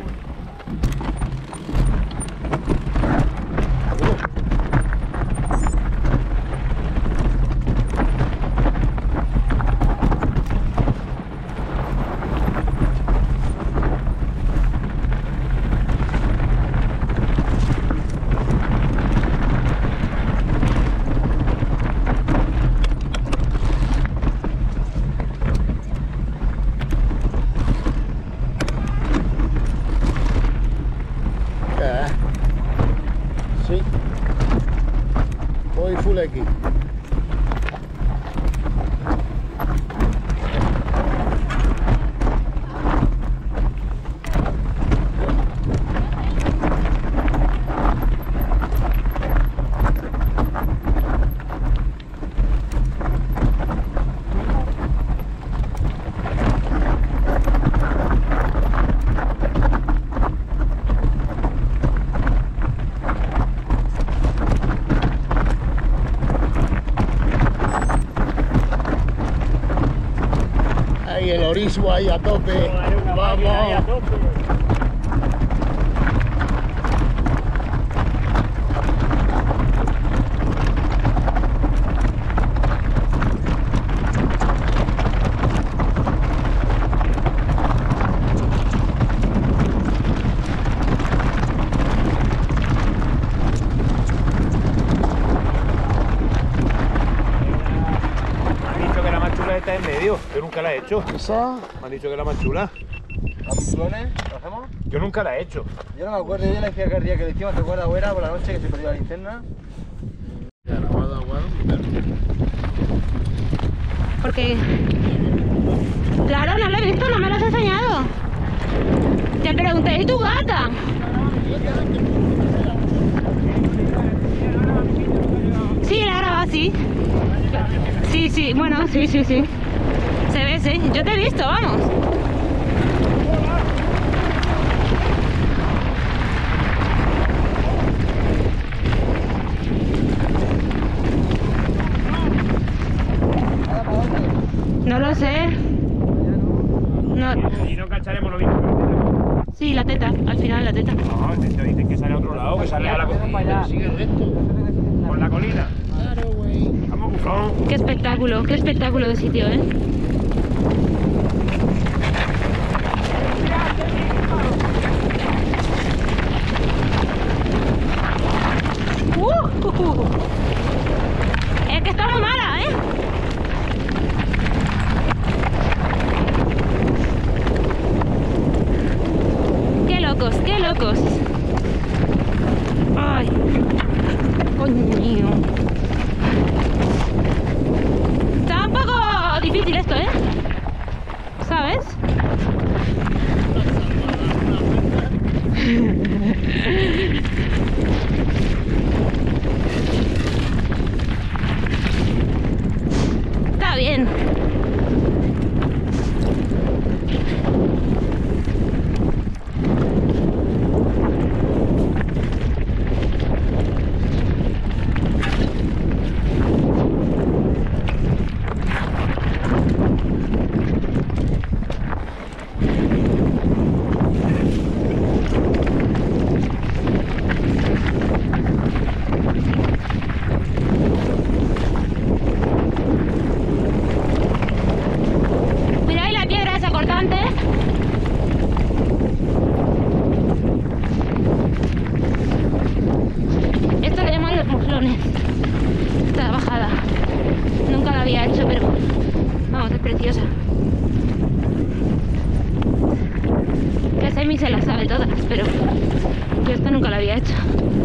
Sí. Voy full aquí. Ahí el orismo ahí a tope. Vamos. Está en medio, yo nunca la he hecho. Esa. Me han dicho que es la más chula. ¿Los clones? ¿Lo hacemos? Yo nunca la he hecho. Yo no me acuerdo, yo le decía que el día que le hicimos, ¿te acuerdas, güera? Por la noche que se perdió la linterna. Ya la va a dar Porque... Claro, no lo he visto, no me lo has enseñado. Te pregunté, ¿y tu gata? Sí, ahora va así. Sí, sí, bueno, sí, sí, sí. Se ve, sí. Yo te he visto, vamos. No lo sé. No. Y no cacharemos lo mismo. Sí, la teta, al final la teta. No, te dicen que sale a otro lado, que sale a la colina. Sigue recto. Por la colina. Claro, güey. Vamos, bufón. Qué espectáculo de sitio, ¿eh? Es que estamos mala, ¿eh? Qué locos, qué locos. Ay, coño. Está un poco difícil esto, ¿eh? había hecho.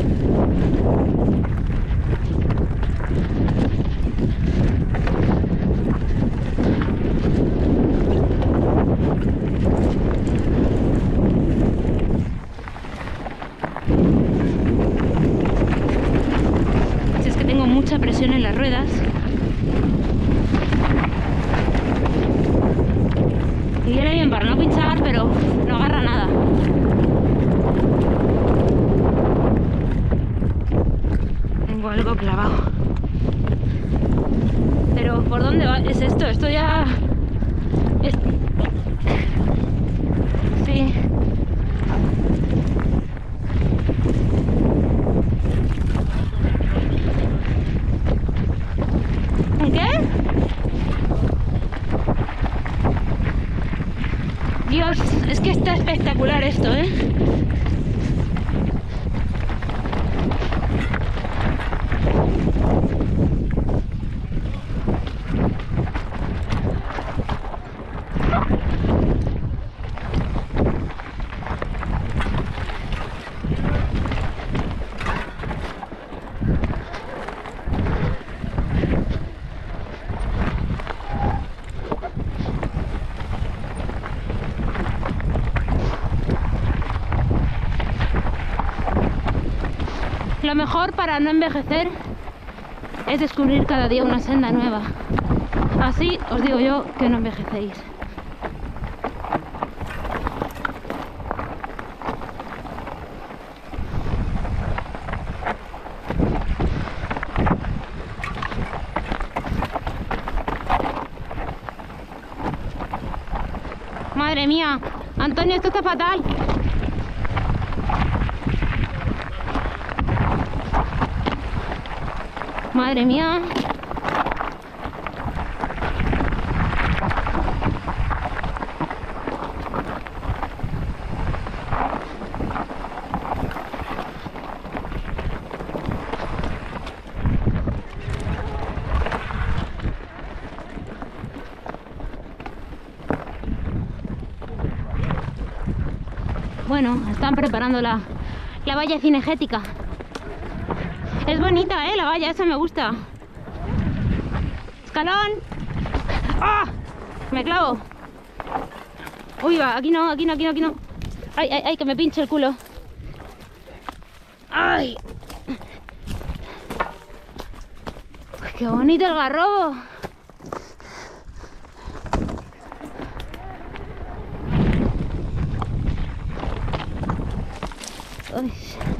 Si es que tengo mucha presión en las ruedas. Y viene bien para no pinchar, pero no agarra nada. Tengo algo clavado. Pero ¿por dónde va? ¿Es esto? Esto ya... Sí. ¿Un qué? Dios, es que está espectacular esto, ¿eh? Lo mejor para no envejecer es descubrir cada día una senda nueva. Así os digo yo que no envejecéis. Madre mía, Antonio, esto está fatal. Madre mía. Bueno, están preparando la valla cinegética. Es bonita, la valla, esa me gusta. ¡Escalón! ¡Ah! Me clavo. Uy, va, aquí no, aquí no, aquí no, aquí no. ¡Ay, ay, ay, que me pinche el culo! ¡Ay! Uy, ¡qué bonito el garrobo! Uy.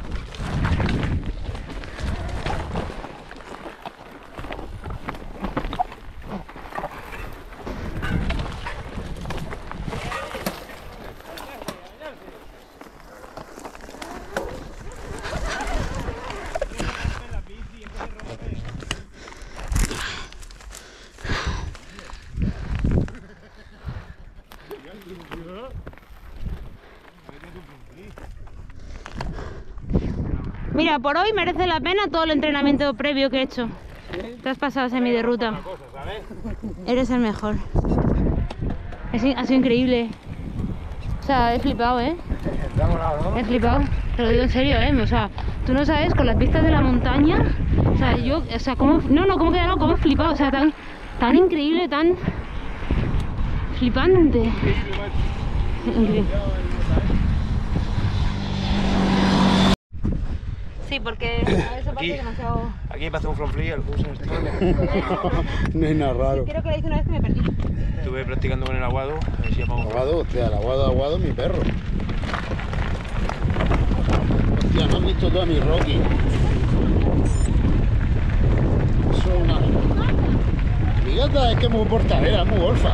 Mira, por hoy merece la pena todo el entrenamiento previo que he hecho. Te has pasado semi de ruta. Eres el mejor. Ha sido increíble. O sea, he flipado, ¿eh? He flipado. Te lo digo en serio, ¿eh? O sea, tú no sabes, con las vistas de la montaña. O sea, yo, o sea, ¿cómo? No, ¿cómo que no? ¿Cómo he flipado? O sea, tan increíble, tan flipante. Increíble. Sí, porque eso parece demasiado... Aquí me hace un front flip, el curso No es nada raro. Creo que la hice una vez que me perdí. Estuve practicando con el aguado, a ver si llamamos. Aguado, hostia, el aguado, mi perro. Hostia, no has visto tú a mi Rocky. Eso es una... Mi gata es que es muy portadera, es muy golfa.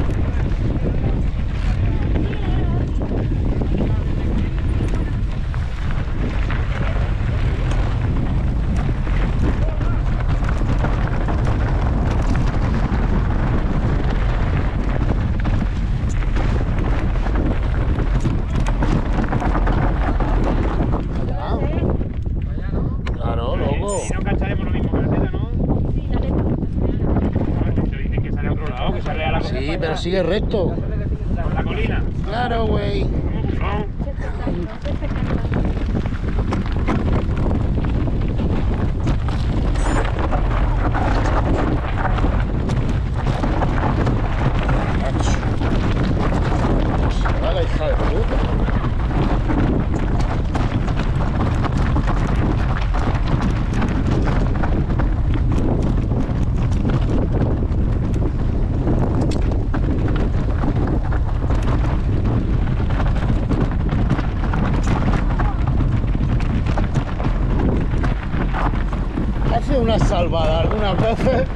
Sí, pero sigue recto. ¿Por la colina? Claro, güey. No. una salvada algunas veces.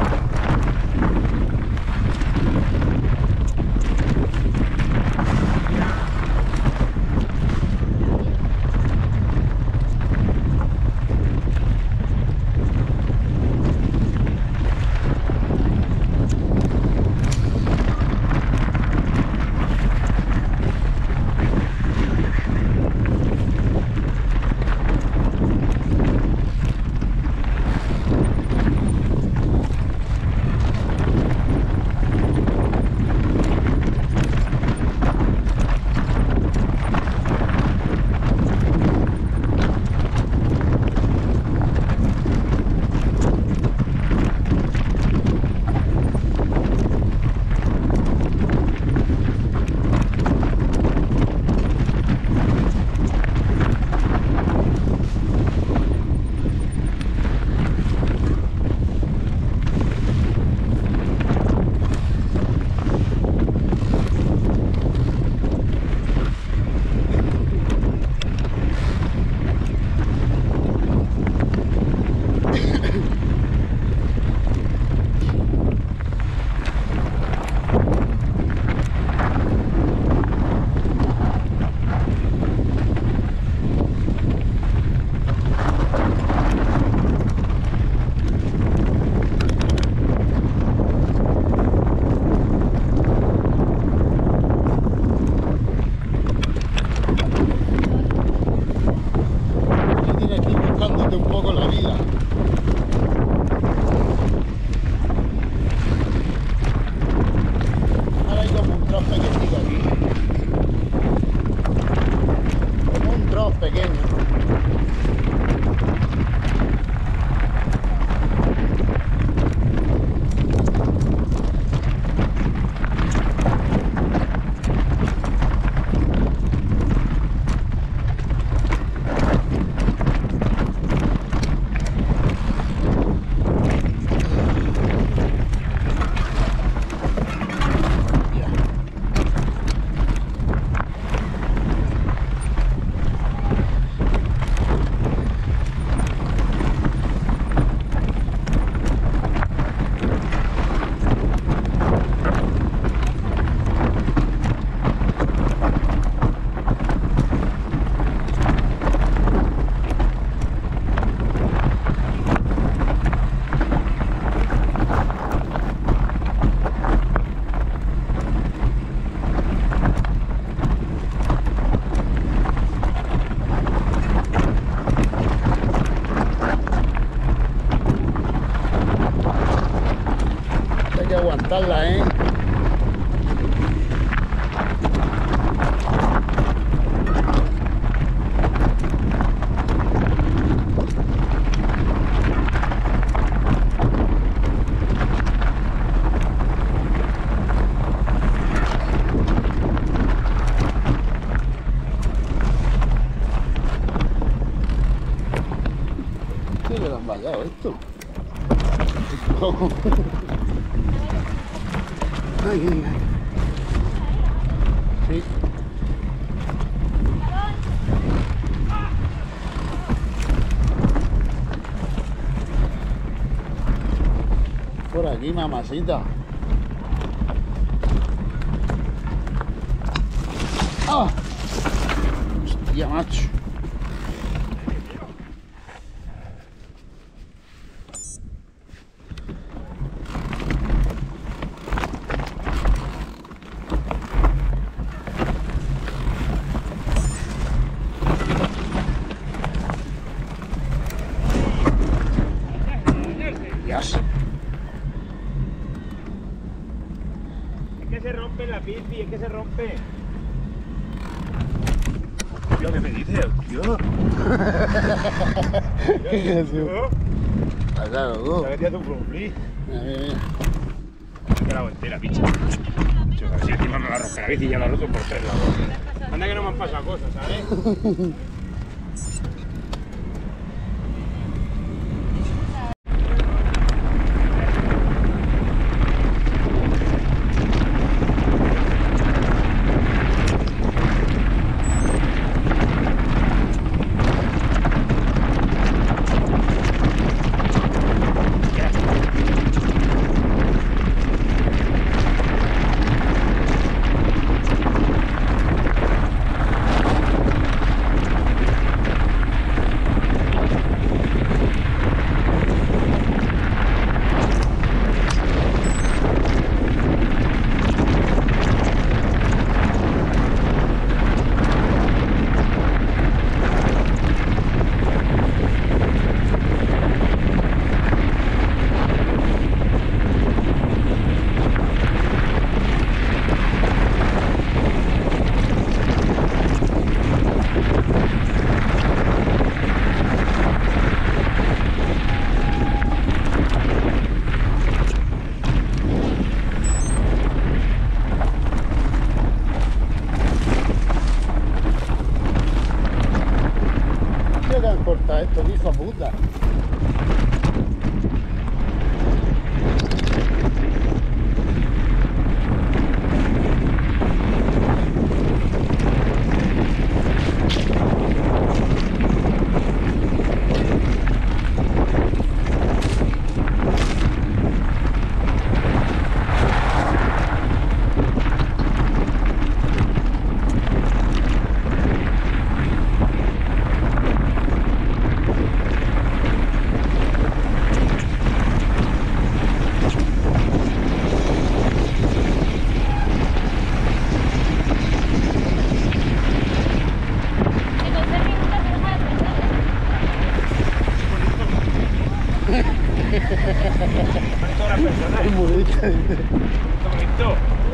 Aguantarla, ¿eh? ¿Qué le han vallado esto? Ay, ay, ay. Sí. Por aquí, mamacita. ¡Ah! Hostia, macho. Dios. Es que se rompe la bici, es que se rompe. Tío, ¿qué me dices, tío? ¿Qué es eso? Claro, tú. ¿Sabes que hace un frufli? Mira, mira, mira. Me la entera, picha. A ver si encima me la rompe la bici y ya la roto por 3 lados. Anda que no me han pasado cosas, ¿sabes? tío, que han cortado esto, que hijo puta. Es muy bonito. bonito.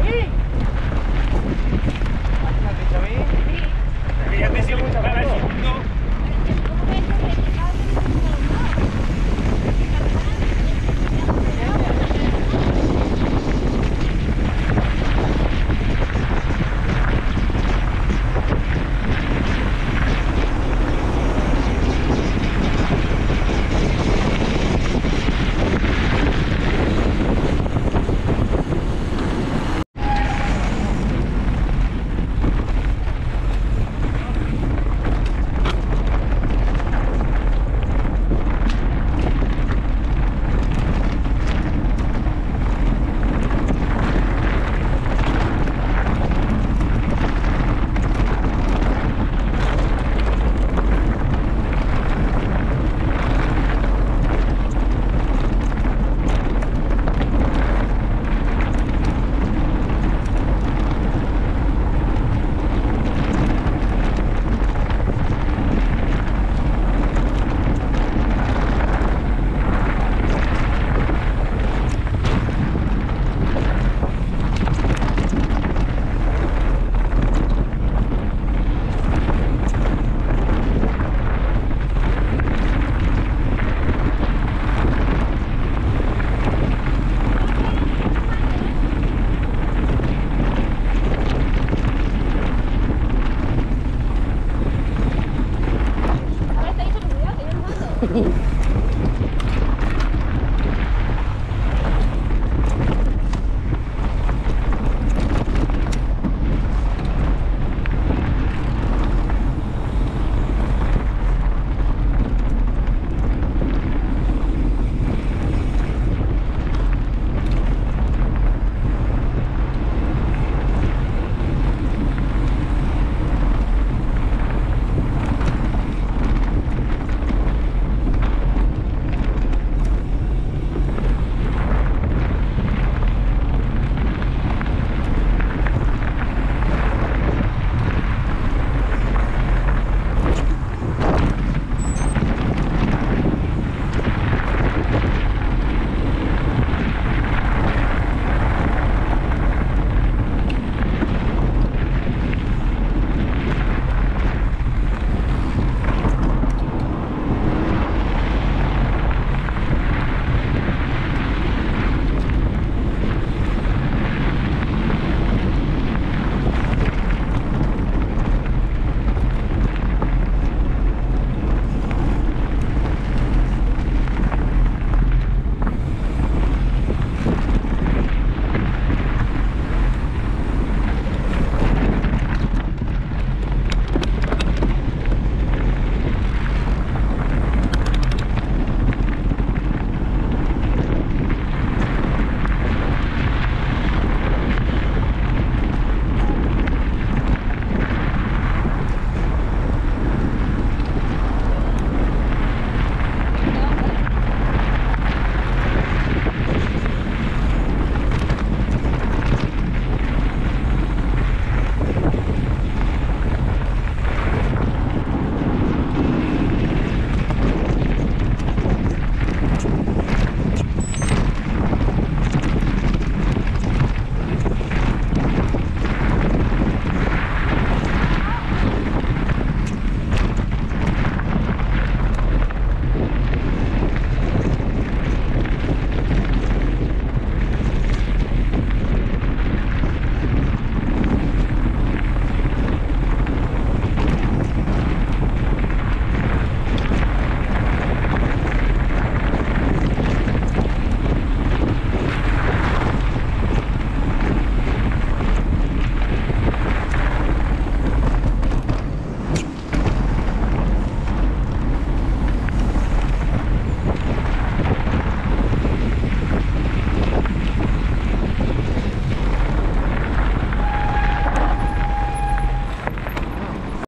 Que ya te sigo mucho para el segundo.